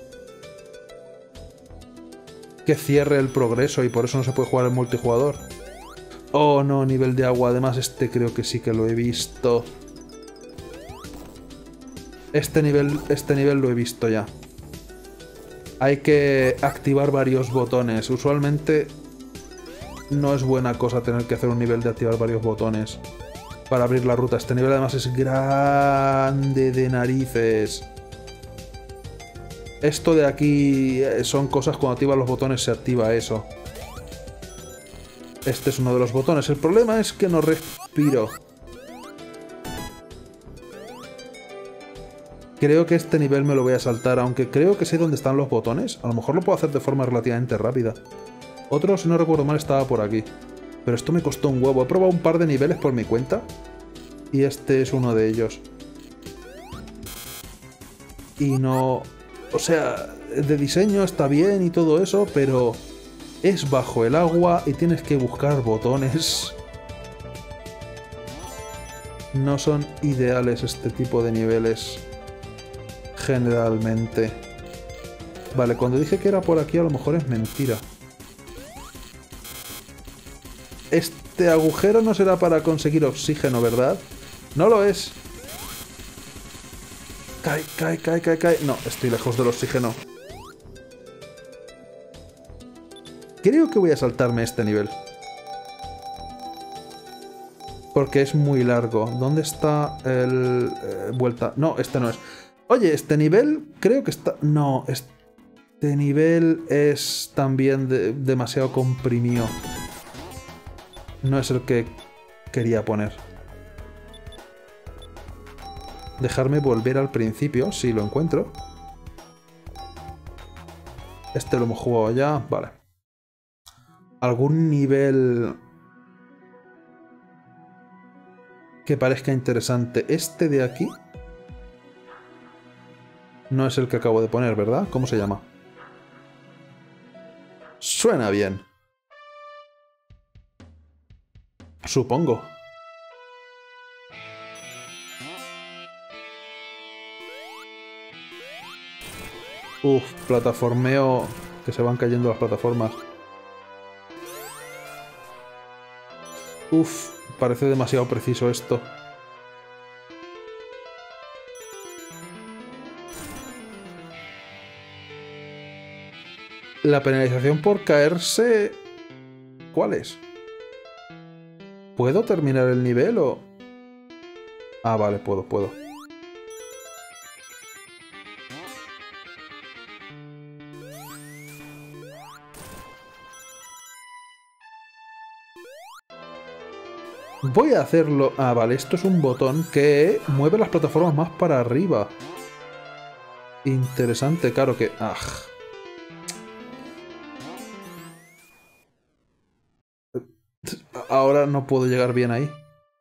Que cierre el progreso y por eso no se puede jugar en multijugador. Oh no, nivel de agua. Además este creo que sí que lo he visto. Este nivel lo he visto ya. Hay que activar varios botones. Usualmente no es buena cosa tener que hacer un nivel de activar varios botones para abrir la ruta. Este nivel además es grande de narices. Esto de aquí son cosas, cuando activas los botones se activa eso. Este es uno de los botones. El problema es que no respiro. Creo que este nivel me lo voy a saltar, aunque creo que sé dónde están los botones. A lo mejor lo puedo hacer de forma relativamente rápida. Otro, si no recuerdo mal, estaba por aquí. Pero esto me costó un huevo. He probado un par de niveles por mi cuenta. Y este es uno de ellos. Y no... o sea, de diseño está bien y todo eso, pero es bajo el agua y tienes que buscar botones. No son ideales este tipo de niveles. Generalmente. Vale, cuando dije que era por aquí a lo mejor es mentira. Este agujero no será para conseguir oxígeno, ¿verdad? No lo es. Cae, cae, cae, cae, cae. No, estoy lejos del oxígeno. Creo que voy a saltarme este nivel. Porque es muy largo. ¿Dónde está el... vuelta? No, este no es. Oye, este nivel creo que está... No, este nivel es también demasiado comprimido. No es el que quería poner. Dejarme volver al principio, si lo encuentro. Este lo hemos jugado ya, vale. ¿Algún nivel que parezca interesante? Este de aquí no es el que acabo de poner, ¿verdad? ¿Cómo se llama? Suena bien. Supongo. Uf, plataformeo, que se van cayendo las plataformas. Uf, parece demasiado preciso esto. La penalización por caerse... ¿Cuál es? ¿Puedo terminar el nivel o...? Ah, vale, puedo. Voy a hacerlo... Ah, vale, esto es un botón que mueve las plataformas más para arriba. Interesante, claro que... ¡Ah! Ahora no puedo llegar bien ahí.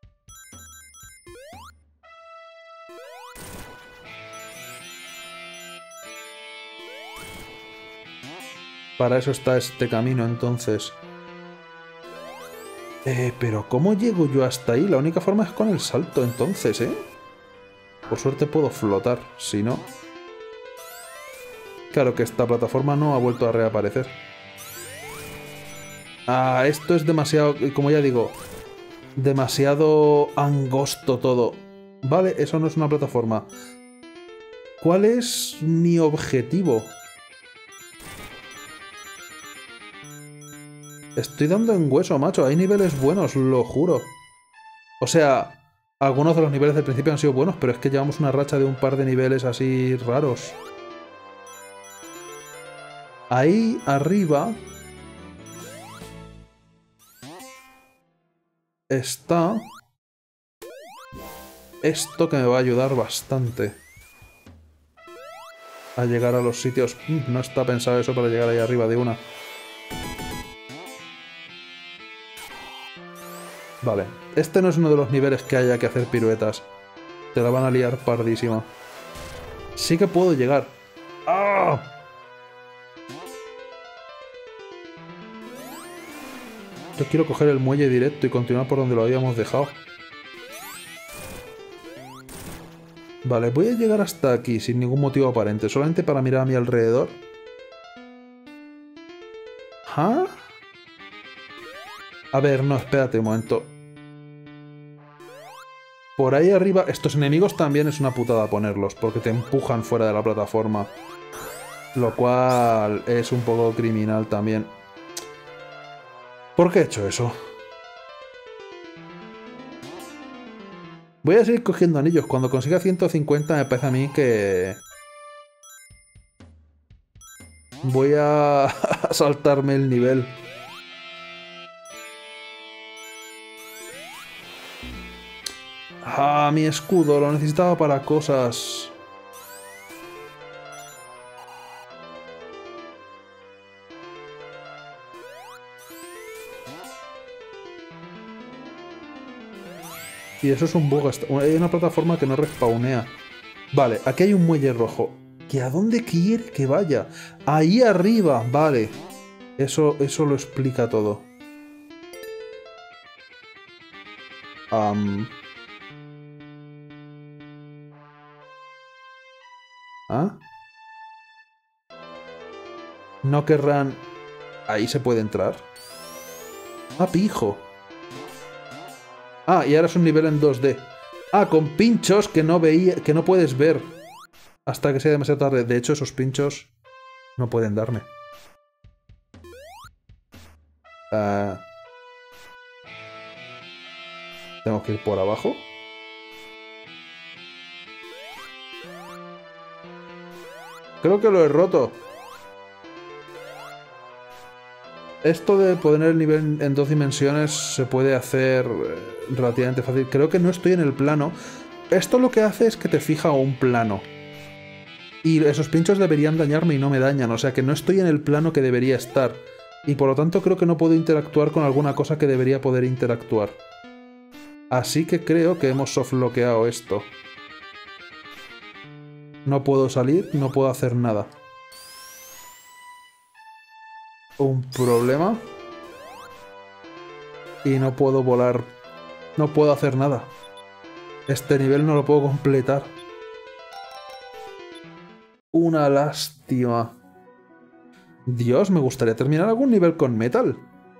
Para eso está este camino, entonces. Pero ¿cómo llego yo hasta ahí? La única forma es con el salto, entonces, ¿eh? Por suerte puedo flotar, si no... Claro que esta plataforma no ha vuelto a reaparecer. Ah, esto es demasiado... Como ya digo... Demasiado angosto todo. Vale, eso no es una plataforma. ¿Cuál es mi objetivo? Estoy dando en hueso, macho. Hay niveles buenos, lo juro. O sea, algunos de los niveles del principio han sido buenos, pero es que llevamos una racha de un par de niveles así raros. Ahí arriba está esto que me va a ayudar bastante a llegar a los sitios. No está pensado eso para llegar ahí arriba de una. Vale, este no es uno de los niveles que haya que hacer piruetas. Te la van a liar pardísima. Sí que puedo llegar. ¡Ah! Yo quiero coger el muelle directo y continuar por donde lo habíamos dejado. Vale, voy a llegar hasta aquí sin ningún motivo aparente, solamente para mirar a mi alrededor. ¿Ah? A ver, no, espérate un momento. Por ahí arriba, estos enemigos también es una putada ponerlos, porque te empujan fuera de la plataforma. Lo cual es un poco criminal también. ¿Por qué he hecho eso? Voy a seguir cogiendo anillos. Cuando consiga 150 me parece a mí que... voy a saltarme el nivel. Ah, mi escudo, lo necesitaba para cosas. Y eso es un bug. Hay una plataforma que no respawnea. Vale, aquí hay un muelle rojo. ¿Que a dónde quiere que vaya? Ahí arriba, vale. Eso lo explica todo. ¿Ah? No querrán... Ahí se puede entrar. Ah, pijo. Ah, y ahora es un nivel en 2D. Ah, con pinchos que no veía, que no puedes ver hasta que sea demasiado tarde. De hecho, esos pinchos no pueden darme. Tengo que ir por abajo. Creo que lo he roto. Esto de poner el nivel en 2 dimensiones se puede hacer relativamente fácil. Creo que no estoy en el plano. Esto lo que hace es que te fija un plano. Y esos pinchos deberían dañarme y no me dañan. O sea que no estoy en el plano que debería estar. Y por lo tanto creo que no puedo interactuar con alguna cosa que debería poder interactuar. Así que creo que hemos softloqueado esto. No puedo salir, no puedo hacer nada. Un problema. Y no puedo volar. No puedo hacer nada. Este nivel no lo puedo completar. Una lástima. Dios, me gustaría terminar algún nivel con metal.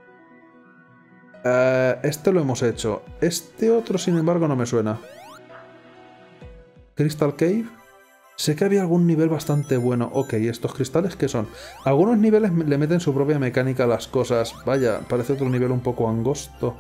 Este lo hemos hecho. Este otro, sin embargo, no me suena. Crystal Cave. Sé que había algún nivel bastante bueno. Ok, ¿estos cristales qué son? Algunos niveles le meten su propia mecánica a las cosas. Vaya, parece otro nivel un poco angosto.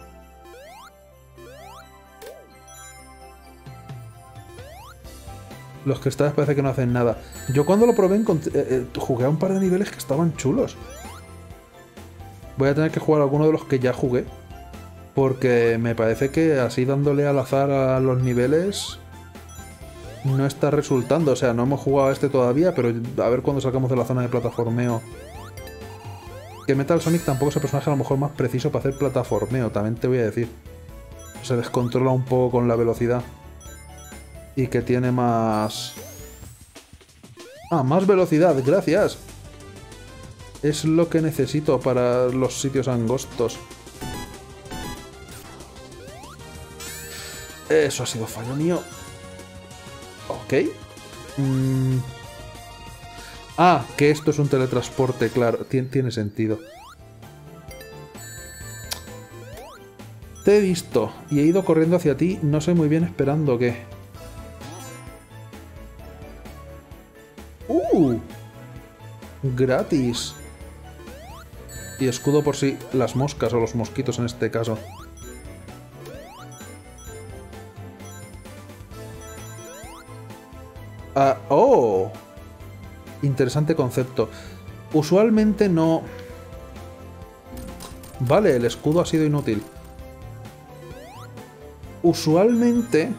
Los cristales parece que no hacen nada. Yo cuando lo probé jugué a un par de niveles que estaban chulos. Voy a tener que jugar a alguno de los que ya jugué. Porque me parece que así dándole al azar a los niveles no está resultando. O sea, no hemos jugado a este todavía, pero a ver cuando sacamos de la zona de plataformeo. Que Metal Sonic tampoco es el personaje a lo mejor más preciso para hacer plataformeo, también te voy a decir. Se descontrola un poco con la velocidad. Y que tiene más... Ah, más velocidad, gracias. Es lo que necesito para los sitios angostos. Eso ha sido fallo mío. Ok. Ah, que esto es un teletransporte, claro. Tiene sentido. Te he visto y he ido corriendo hacia ti. No sé muy bien esperando qué. Gratis. Y escudo por si las moscas o los mosquitos en este caso. ¡Oh! Interesante concepto. Usualmente no... Vale, el escudo ha sido inútil. Usualmente...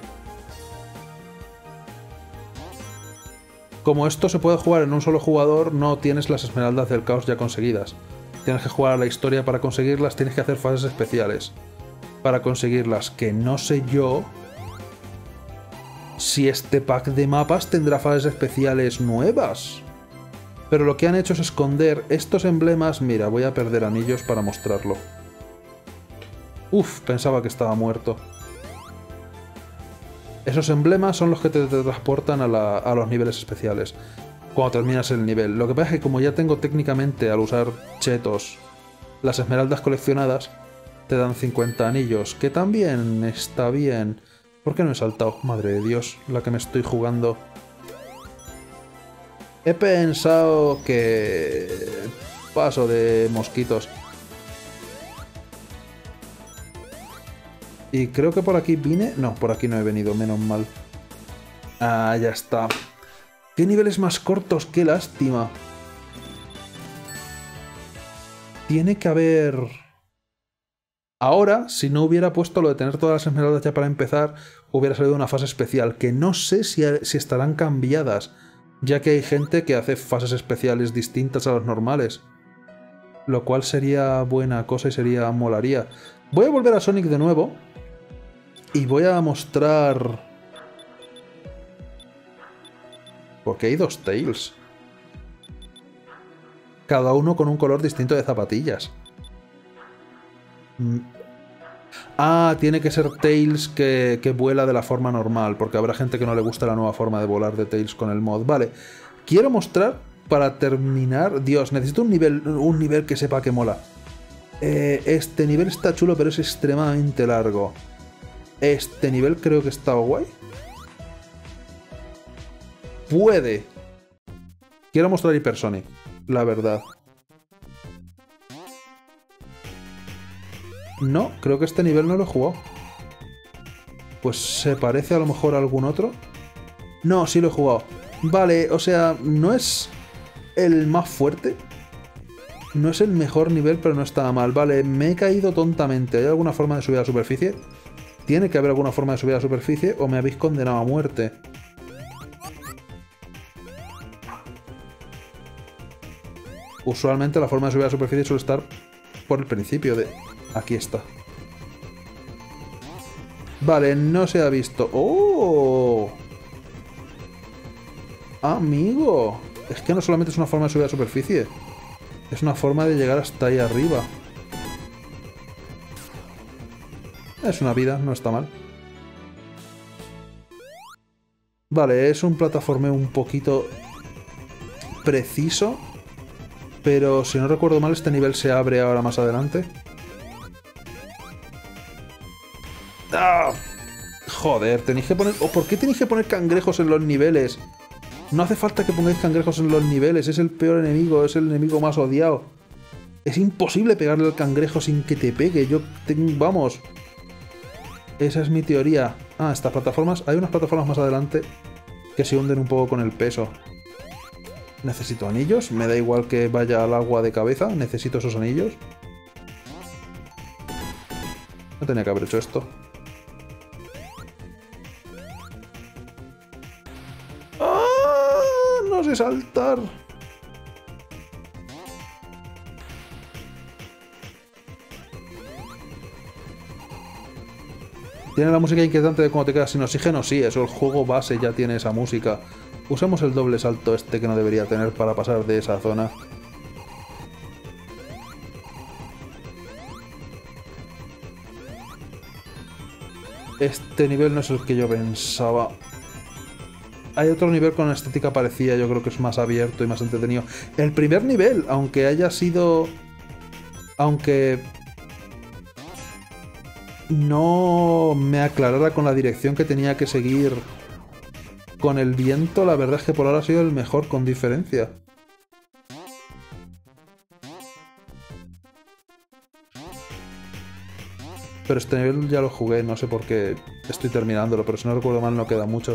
Como esto se puede jugar en un solo jugador, no tienes las esmeraldas del caos ya conseguidas. Tienes que jugar a la historia para conseguirlas, tienes que hacer fases especiales para conseguirlas, que no sé yo si este pack de mapas tendrá fases especiales nuevas. Pero lo que han hecho es esconder estos emblemas. Mira, voy a perder anillos para mostrarlo. Uf, pensaba que estaba muerto. Esos emblemas son los que te transportan a los niveles especiales cuando terminas el nivel. Lo que pasa es que como ya tengo técnicamente, al usar chetos, las esmeraldas coleccionadas, te dan 50 anillos, que también está bien. ¿Por qué no he saltado? Madre de Dios, la que me estoy jugando. He pensado que... Paso de mosquitos. Y creo que por aquí vine... No, por aquí no he venido, menos mal. Ah, ya está. ¡Qué niveles más cortos! ¡Qué lástima! Tiene que haber... Ahora, si no hubiera puesto lo de tener todas las esmeraldas ya para empezar, hubiera salido una fase especial, que no sé si estarán cambiadas, ya que hay gente que hace fases especiales distintas a las normales. Lo cual sería buena cosa y molaría. Voy a volver a Sonic de nuevo. Y voy a mostrar... ¿Por qué hay dos Tails? Cada uno con un color distinto de zapatillas. Ah, tiene que ser Tails que vuela de la forma normal, porque habrá gente que no le gusta la nueva forma de volar de Tails con el mod. Vale, quiero mostrar para terminar... Dios, necesito un nivel que sepa que mola. Este nivel está chulo, pero es extremadamente largo. Este nivel creo que está guay. Puede. Quiero mostrar Hypersonic, la verdad. No, creo que este nivel no lo he jugado. Pues se parece a lo mejor a algún otro. No, sí lo he jugado. Vale, o sea, no es el más fuerte. No es el mejor nivel, pero no está mal. Vale, me he caído tontamente. ¿Hay alguna forma de subir a la superficie? Tiene que haber alguna forma de subir a la superficie o me habéis condenado a muerte. Usualmente la forma de subir a la superficie suele estar por el principio de... Aquí está. Vale, no se ha visto. ¡Oh! Amigo. Es que no solamente es una forma de subir a la superficie. Es una forma de llegar hasta ahí arriba. Es una vida, no está mal. Vale, es un plataformeo un poquito preciso. Pero si no recuerdo mal, este nivel se abre ahora más adelante. ¡Ah! Joder, tenéis que poner... ¿Por qué tenéis que poner cangrejos en los niveles? No hace falta que pongáis cangrejos en los niveles. Es el peor enemigo, es el enemigo más odiado. Es imposible pegarle al cangrejo sin que te pegue. Yo tengo... Vamos. Esa es mi teoría. Ah, estas plataformas... Hay unas plataformas más adelante que se hunden un poco con el peso. Necesito anillos. Me da igual que vaya al agua de cabeza. Necesito esos anillos. No tenía que haber hecho esto. ¡Ah! No sé saltar. ¿Tiene la música inquietante de cuando te quedas sin oxígeno? Sí, eso el juego base ya tiene esa música. Usemos el doble salto este que no debería tener para pasar de esa zona. Este nivel no es el que yo pensaba. Hay otro nivel con estética parecida, yo creo que es más abierto y más entretenido. El primer nivel, aunque haya sido... Aunque... no me aclarara con la dirección que tenía que seguir con el viento, la verdad es que por ahora ha sido el mejor con diferencia. Pero este nivel ya lo jugué, no sé por qué estoy terminándolo, pero si no recuerdo mal no queda mucho.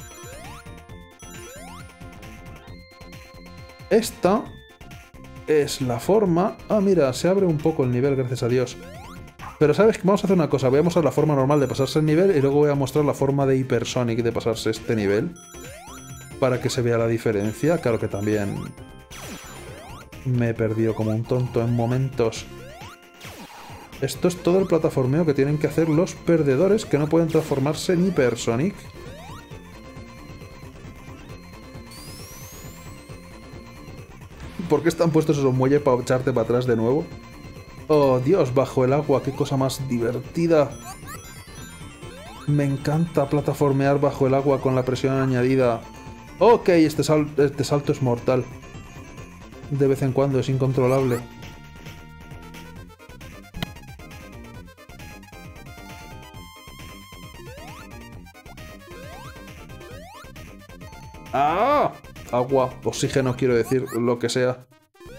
Esta es la forma... Ah, mira, se abre un poco el nivel, gracias a Dios. Pero ¿sabes qué? Vamos a hacer una cosa. Voy a mostrar la forma normal de pasarse el nivel y luego voy a mostrar la forma de Hypersonic de pasarse este nivel. Para que se vea la diferencia. Claro que también me he perdido como un tonto en momentos. Esto es todo el plataformeo que tienen que hacer los perdedores que no pueden transformarse en Hypersonic. ¿Por qué están puestos esos muelles para echarte para atrás de nuevo? Oh, Dios, bajo el agua, qué cosa más divertida. Me encanta plataformear bajo el agua con la presión añadida. Ok, este salto es mortal. De vez en cuando es incontrolable. ¡Ah! Agua, oxígeno, quiero decir, lo que sea.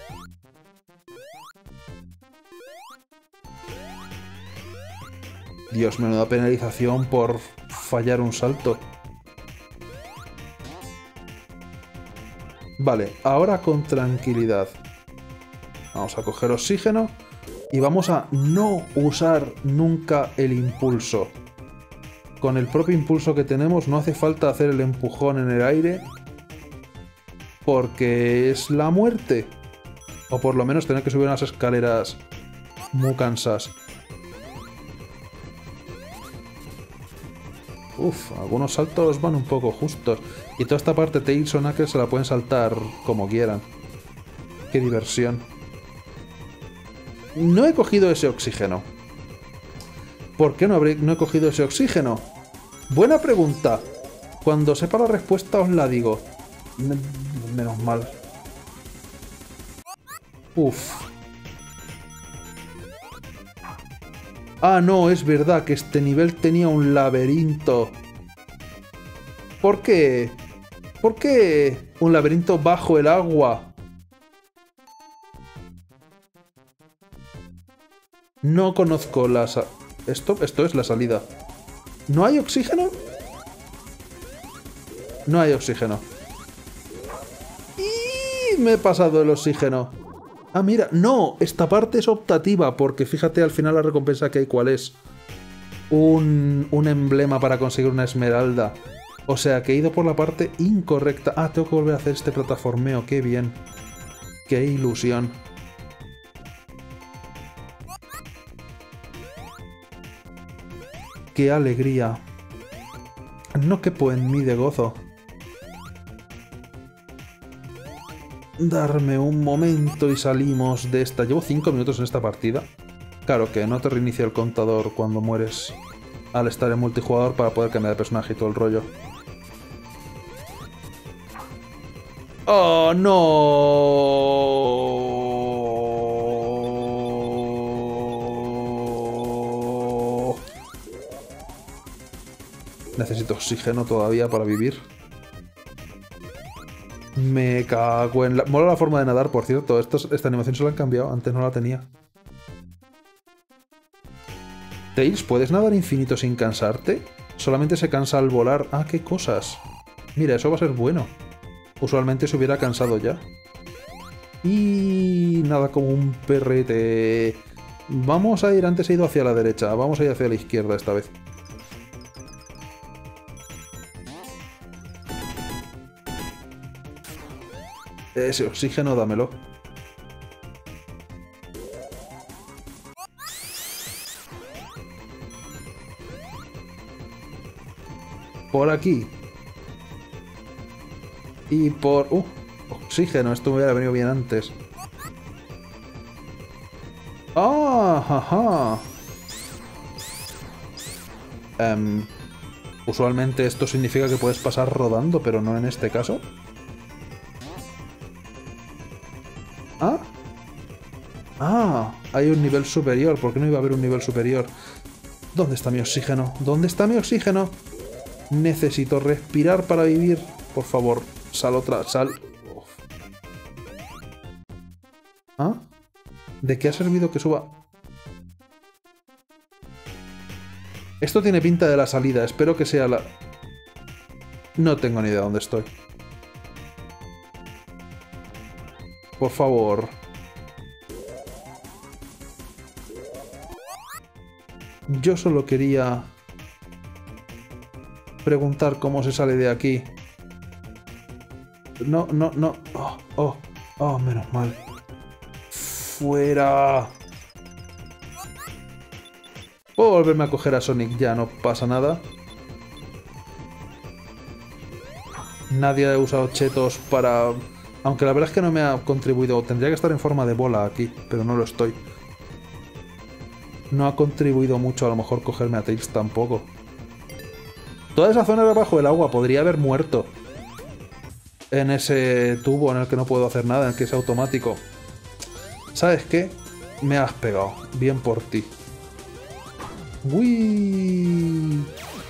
Dios, menuda penalización por fallar un salto. Vale, ahora con tranquilidad. Vamos a coger oxígeno y vamos a no usar nunca el impulso. Con el propio impulso que tenemos no hace falta hacer el empujón en el aire porque es la muerte. O por lo menos tener que subir unas escaleras muy cansas. Uf, algunos saltos van un poco justos. Y toda esta parte Tails o Knuckles se la pueden saltar como quieran. Qué diversión. No he cogido ese oxígeno. ¿Por qué no he cogido ese oxígeno? Buena pregunta. Cuando sepa la respuesta os la digo. Menos mal. Uf. Ah, no, es verdad que este nivel tenía un laberinto. ¿Por qué? ¿Por qué un laberinto bajo el agua? No conozco la esto es la salida. ¿No hay oxígeno? No hay oxígeno. ¡Y! Me he pasado el oxígeno. Ah, mira, no, esta parte es optativa, porque fíjate al final la recompensa que hay, ¿cuál es? Un emblema para conseguir una esmeralda. O sea, que he ido por la parte incorrecta. Ah, tengo que volver a hacer este plataformeo, qué bien. Qué ilusión. Qué alegría. No quepo en mí de gozo. Darme un momento y salimos de esta. Llevo 5 minutos en esta partida. Claro que no te reinicia el contador cuando mueres al estar en multijugador para poder cambiar de personaje y todo el rollo. ¡Oh, no! Necesito oxígeno todavía para vivir. Me cago en la... Mola la forma de nadar, por cierto. Esta animación se la han cambiado. Antes no la tenía. Tails, ¿puedes nadar infinito sin cansarte? Solamente se cansa al volar. Ah, qué cosas. Mira, eso va a ser bueno. Usualmente se hubiera cansado ya. Y nada como un perrete. Vamos a ir... Antes he ido hacia la derecha. Vamos a ir hacia la izquierda esta vez. Ese oxígeno, dámelo. Por aquí. Y por... oxígeno. Esto me hubiera venido bien antes. ¡Ah! ¡Jaja! Usualmente esto significa que puedes pasar rodando, pero no en este caso. ¿Ah? ¡Ah! Hay un nivel superior. ¿Por qué no iba a haber un nivel superior? ¿Dónde está mi oxígeno? ¿Dónde está mi oxígeno? Necesito respirar para vivir. Por favor, sal otra... Sal... Uf. ¿Ah? ¿De qué ha servido que suba? Esto tiene pinta de la salida. Espero que sea la... No tengo ni idea de dónde estoy. Por favor. Yo solo quería preguntar cómo se sale de aquí. No, no, no. Oh, menos mal. ¡Fuera! Puedo volverme a coger a Sonic, ya no pasa nada. Nadie ha usado chetos para... Aunque la verdad es que no me ha contribuido. Tendría que estar en forma de bola aquí, pero no lo estoy. No ha contribuido mucho a lo mejor cogerme a Tails tampoco. Toda esa zona debajo del agua podría haber muerto. En ese tubo en el que no puedo hacer nada, en el que es automático. ¿Sabes qué? Me has pegado. Bien por ti. ¡Uy!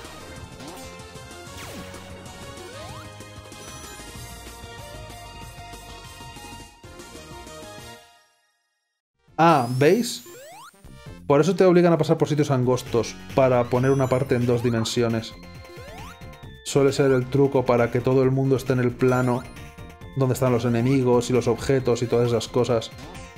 Ah, ¿veis? Por eso te obligan a pasar por sitios angostos, para poner una parte en 2 dimensiones. Suele ser el truco para que todo el mundo esté en el plano donde están los enemigos y los objetos y todas esas cosas.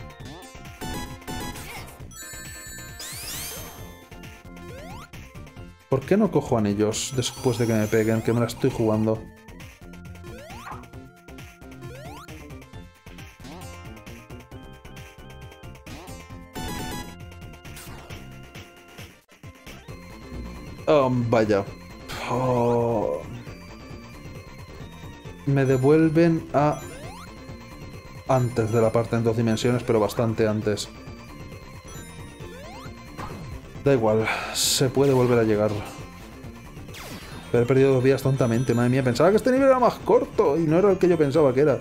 ¿Por qué no cojo anillos después de que me peguen? Que me la estoy jugando. Oh, vaya. Oh. Me devuelven a... Antes de la parte en 2 dimensiones, pero bastante antes. Da igual, se puede volver a llegar. Pero he perdido 2 vidas tontamente, madre mía. Pensaba que este nivel era más corto y no era el que yo pensaba que era.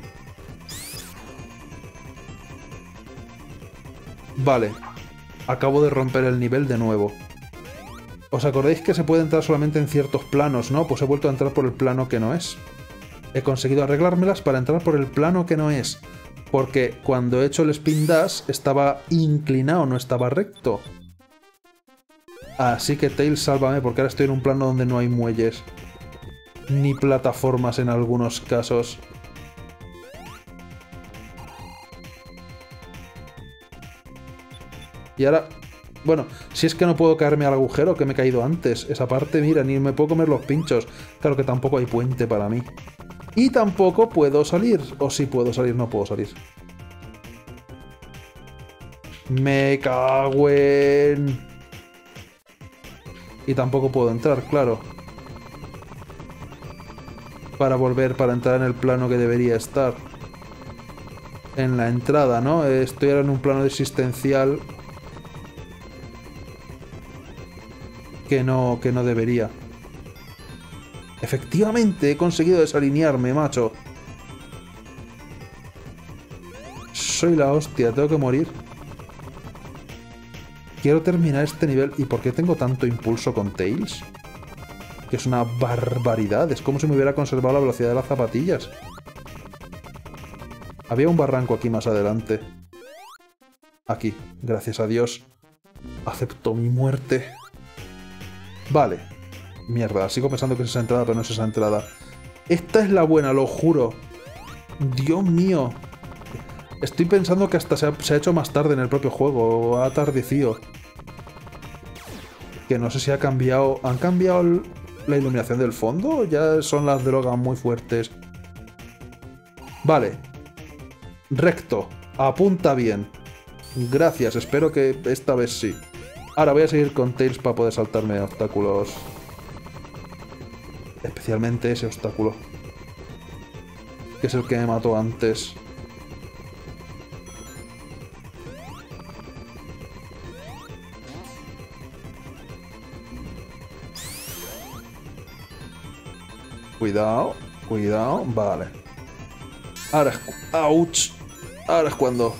Vale. Acabo de romper el nivel de nuevo. ¿Os acordáis que se puede entrar solamente en ciertos planos, no? Pues he vuelto a entrar por el plano que no es. He conseguido arreglármelas para entrar por el plano que no es. Porque cuando he hecho el spin dash estaba inclinado, no estaba recto. Así que Tails, sálvame, porque ahora estoy en un plano donde no hay muelles. Ni plataformas en algunos casos. Y ahora... Bueno, si es que no puedo caerme al agujero que me he caído antes. Esa parte, mira, ni me puedo comer los pinchos. Claro que tampoco hay puente para mí. Y tampoco puedo salir. O sí puedo salir, no puedo salir. Me cago en... Y tampoco puedo entrar, claro. Para volver, para entrar en el plano que debería estar. En la entrada, ¿no? Estoy ahora en un plano existencial... Que no debería. Efectivamente, he conseguido desalinearme, macho. Soy la hostia, tengo que morir. Quiero terminar este nivel. ¿Y por qué tengo tanto impulso con Tails? Que es una barbaridad. Es como si me hubiera conservado la velocidad de las zapatillas. Había un barranco aquí más adelante. Aquí, gracias a Dios. Acepto mi muerte. Vale. Mierda, sigo pensando que es esa entrada, pero no es esa entrada. Esta es la buena, lo juro. Dios mío. Estoy pensando que hasta se ha hecho más tarde en el propio juego. Ha atardecido. Que no sé si ha cambiado... ¿Han cambiado la iluminación del fondo? ¿O ya son las drogas muy fuertes? Vale. Recto. Apunta bien. Gracias, espero que esta vez sí. Ahora voy a seguir con Tails para poder saltarme obstáculos. Especialmente ese obstáculo. Que es el que me mató antes. Cuidado, cuidado. Vale. Ahora es... ¡Auch! Ahora es cuando...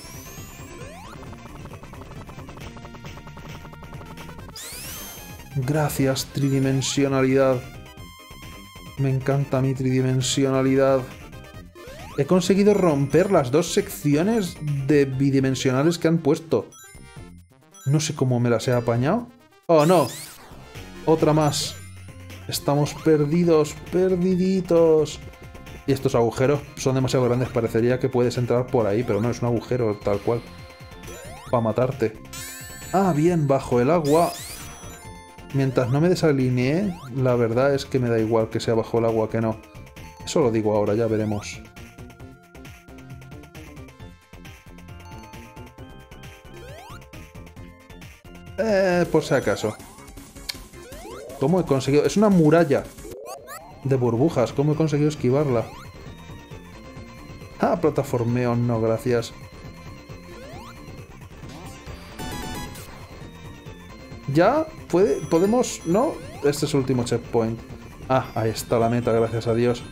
Gracias, tridimensionalidad. Me encanta mi tridimensionalidad. He conseguido romper las 2 secciones de bidimensionales que han puesto. No sé cómo me las he apañado. ¡Oh, no! Otra más. Estamos perdidos, perdiditos. Y estos agujeros son demasiado grandes. Parecería que puedes entrar por ahí, pero no, es un agujero tal cual. Para matarte. Ah, bien, bajo el agua... Mientras no me desalinee, la verdad es que me da igual que sea bajo el agua que no. Eso lo digo ahora, ya veremos. Por si acaso. ¿Cómo he conseguido? Es una muralla de burbujas. ¿Cómo he conseguido esquivarla? Ah, plataformeo, no, gracias. Ya, podemos... ¿No? Este es el último checkpoint. Ah, ahí está la meta, gracias a Dios.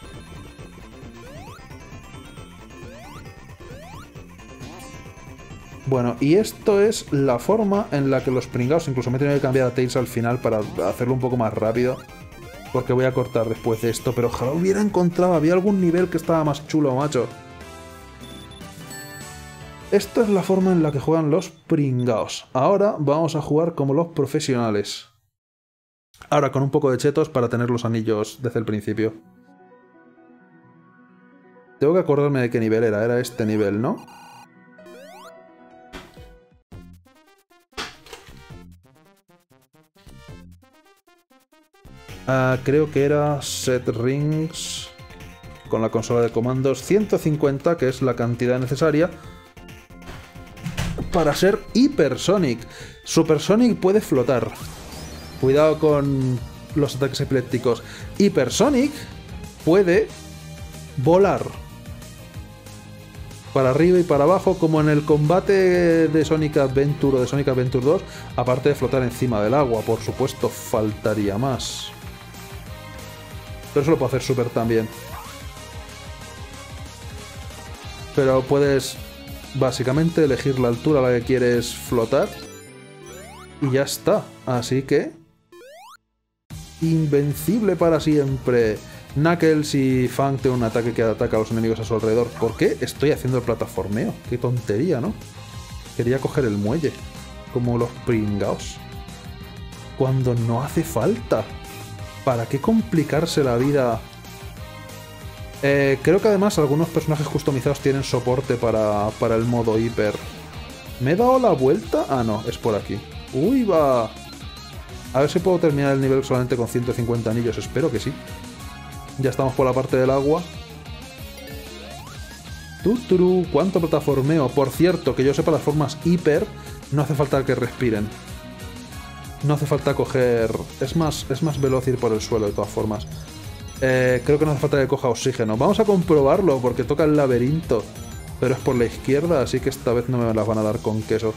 Bueno, y esto es la forma en la que los pringados... Incluso me he tenido que cambiar a Tails al final para hacerlo un poco más rápido. Porque voy a cortar después de esto. Pero ojalá hubiera encontrado... Había algún nivel que estaba más chulo, macho. Esta es la forma en la que juegan los pringaos. Ahora vamos a jugar como los profesionales. Ahora con un poco de chetos para tener los anillos desde el principio. Tengo que acordarme de qué nivel era. Era este nivel, ¿no? Creo que era Set Rings con la consola de comandos 150, que es la cantidad necesaria para ser Hypersonic. Supersonic puede flotar. Cuidado con los ataques epilépticos. Hypersonic puede volar. Para arriba y para abajo, como en el combate de Sonic Adventure o de Sonic Adventure 2, aparte de flotar encima del agua, por supuesto, faltaría más. Pero eso lo puedo hacer súper también. Pero puedes básicamente elegir la altura a la que quieres flotar. Y ya está. Así que... invencible para siempre. Knuckles y Fang tienen un ataque que ataca a los enemigos a su alrededor. ¿Por qué estoy haciendo el plataformeo? Qué tontería, ¿no? Quería coger el muelle. Como los pringaos. Cuando no hace falta. ¿Para qué complicarse la vida? Creo que además algunos personajes customizados tienen soporte para el modo hiper. ¿Me he dado la vuelta? Ah, no, es por aquí. ¡Uy, va! A ver si puedo terminar el nivel solamente con 150 anillos. Espero que sí. Ya estamos por la parte del agua. Tuturu, ¿cuánto plataformeo? Por cierto, que yo sepa las formas hiper, no hace falta que respiren. No hace falta coger... Es más veloz ir por el suelo de todas formas. Creo que no hace falta que coja oxígeno. Vamos a comprobarlo porque toca el laberinto. Pero es por la izquierda, así que esta vez no me las van a dar con queso.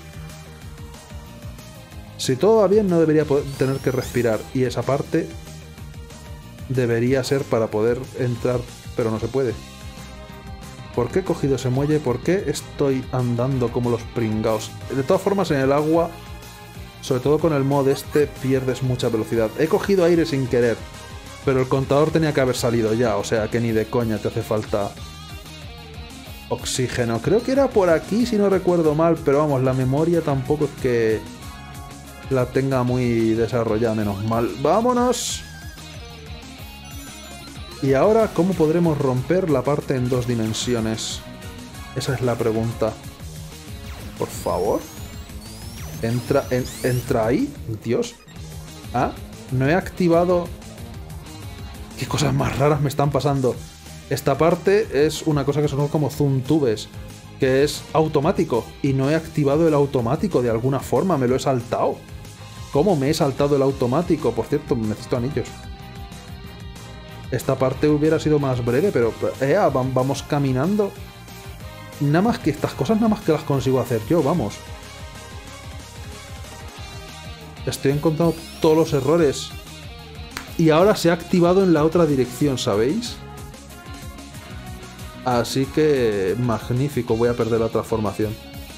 Si todo va bien, no debería tener que respirar. Y esa parte debería ser para poder entrar, pero no se puede. ¿Por qué he cogido ese muelle? ¿Por qué estoy andando como los pringaos? De todas formas, en el agua, sobre todo con el mod este, pierdes mucha velocidad. He cogido aire sin querer, pero el contador tenía que haber salido ya, o sea que ni de coña te hace falta oxígeno. Creo que era por aquí, si no recuerdo mal, pero vamos, la memoria tampoco es que la tenga muy desarrollada, menos mal. ¡Vámonos! Y ahora, ¿cómo podremos romper la parte en 2 dimensiones? Esa es la pregunta. Por favor. Entra ahí. Dios. Ah, no he activado... ¿Qué cosas más raras me están pasando? Esta parte es una cosa que son como zoom tubes, que es automático. Y no he activado el automático de alguna forma, me lo he saltado. ¿Cómo me he saltado el automático? Por cierto, necesito anillos. Esta parte hubiera sido más breve, pero... vamos caminando. Nada más que estas cosas, nada más que las consigo hacer yo, vamos. Estoy encontrando todos los errores. Y ahora se ha activado en la otra dirección, ¿sabéis? Así que... magnífico, voy a perder la transformación.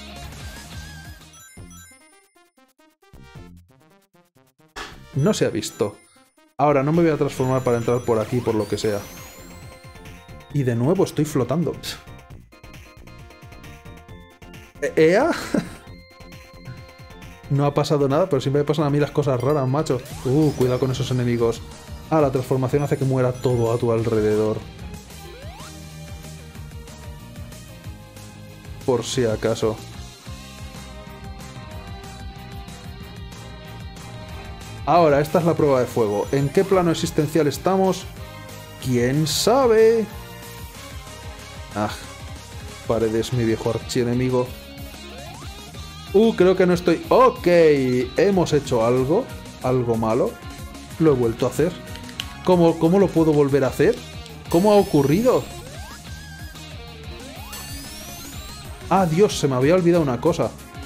No se ha visto. Ahora no me voy a transformar para entrar por aquí, por lo que sea. Y de nuevo estoy flotando. ¿Ea? No ha pasado nada, pero siempre me pasan a mí las cosas raras, macho. Cuidado con esos enemigos. Ah, la transformación hace que muera todo a tu alrededor. Por si acaso. Ahora, esta es la prueba de fuego. ¿En qué plano existencial estamos? ¿Quién sabe? Ah, Paredes, mi viejo archienemigo. Creo que no estoy... Ok, hemos hecho algo. Algo malo. Lo he vuelto a hacer. ¿Cómo lo puedo volver a hacer? ¿Cómo ha ocurrido? Ah, Dios, se me había olvidado una cosa.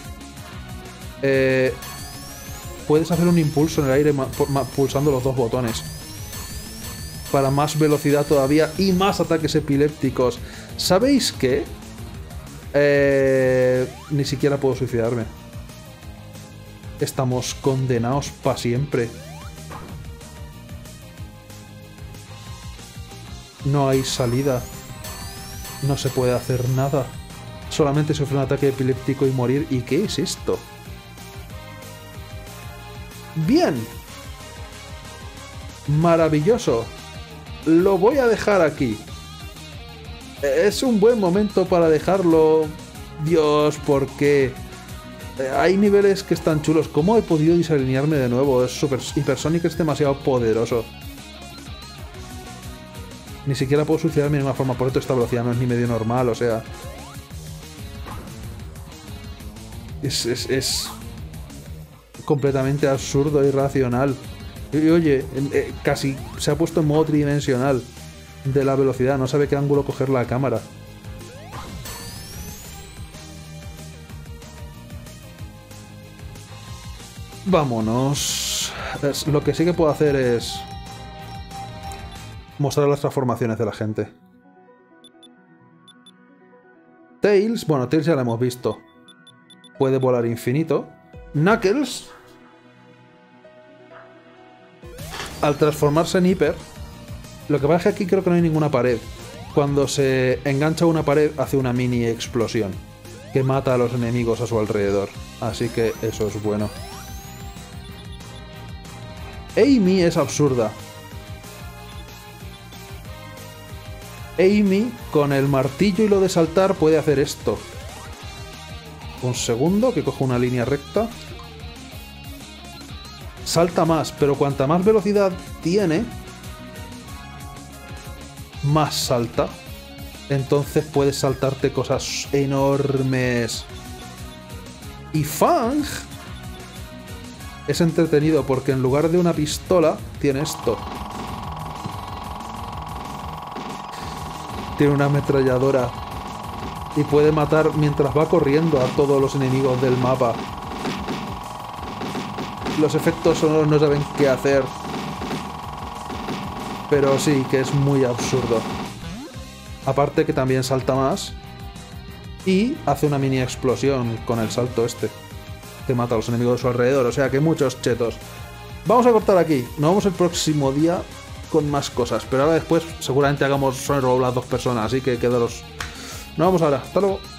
Puedes hacer un impulso en el aire pulsando los 2 botones. Para más velocidad todavía y más ataques epilépticos. ¿Sabéis qué? Ni siquiera puedo suicidarme. Estamos condenados para siempre. No hay salida. No se puede hacer nada. Solamente sufrir un ataque epiléptico y morir. ¿Y qué es esto? Bien. Maravilloso. Lo voy a dejar aquí. Es un buen momento para dejarlo. Dios, ¿por qué? Hay niveles que están chulos. ¿Cómo he podido desalinearme de nuevo? Hypersonic es demasiado poderoso. Ni siquiera puedo suicidarme de ninguna forma. Por esto esta velocidad no es ni medio normal, o sea... Es completamente absurdo e irracional. Y oye, casi se ha puesto en modo tridimensional de la velocidad. No sabe qué ángulo coger la cámara. Vámonos. Lo que sí que puedo hacer es... mostrar las transformaciones de la gente. Tails, bueno, Tails ya lo hemos visto. Puede volar infinito. Knuckles, al transformarse en Hiper, lo que pasa es que aquí creo que no hay ninguna pared. Cuando se engancha una pared hace una mini explosión que mata a los enemigos a su alrededor. Así que eso es bueno. Amy es absurda. Amy, con el martillo y lo de saltar, puede hacer esto. Un segundo, que cojo una línea recta. Salta más, pero cuanta más velocidad tiene, más salta. Entonces puedes saltarte cosas enormes. Y Fang es entretenido porque en lugar de una pistola tiene esto. Tiene una ametralladora y puede matar mientras va corriendo a todos los enemigos del mapa. Los efectos sonoros no saben qué hacer, pero sí, que es muy absurdo. Aparte que también salta más y hace una mini explosión con el salto este, que mata a los enemigos de su alrededor, o sea que muchos chetos. Vamos a cortar aquí, nos vemos el próximo día con más cosas, pero ahora después seguramente hagamos Sonic Robo Blast 2 personas, así que quedaros. Nos vemos ahora, hasta luego.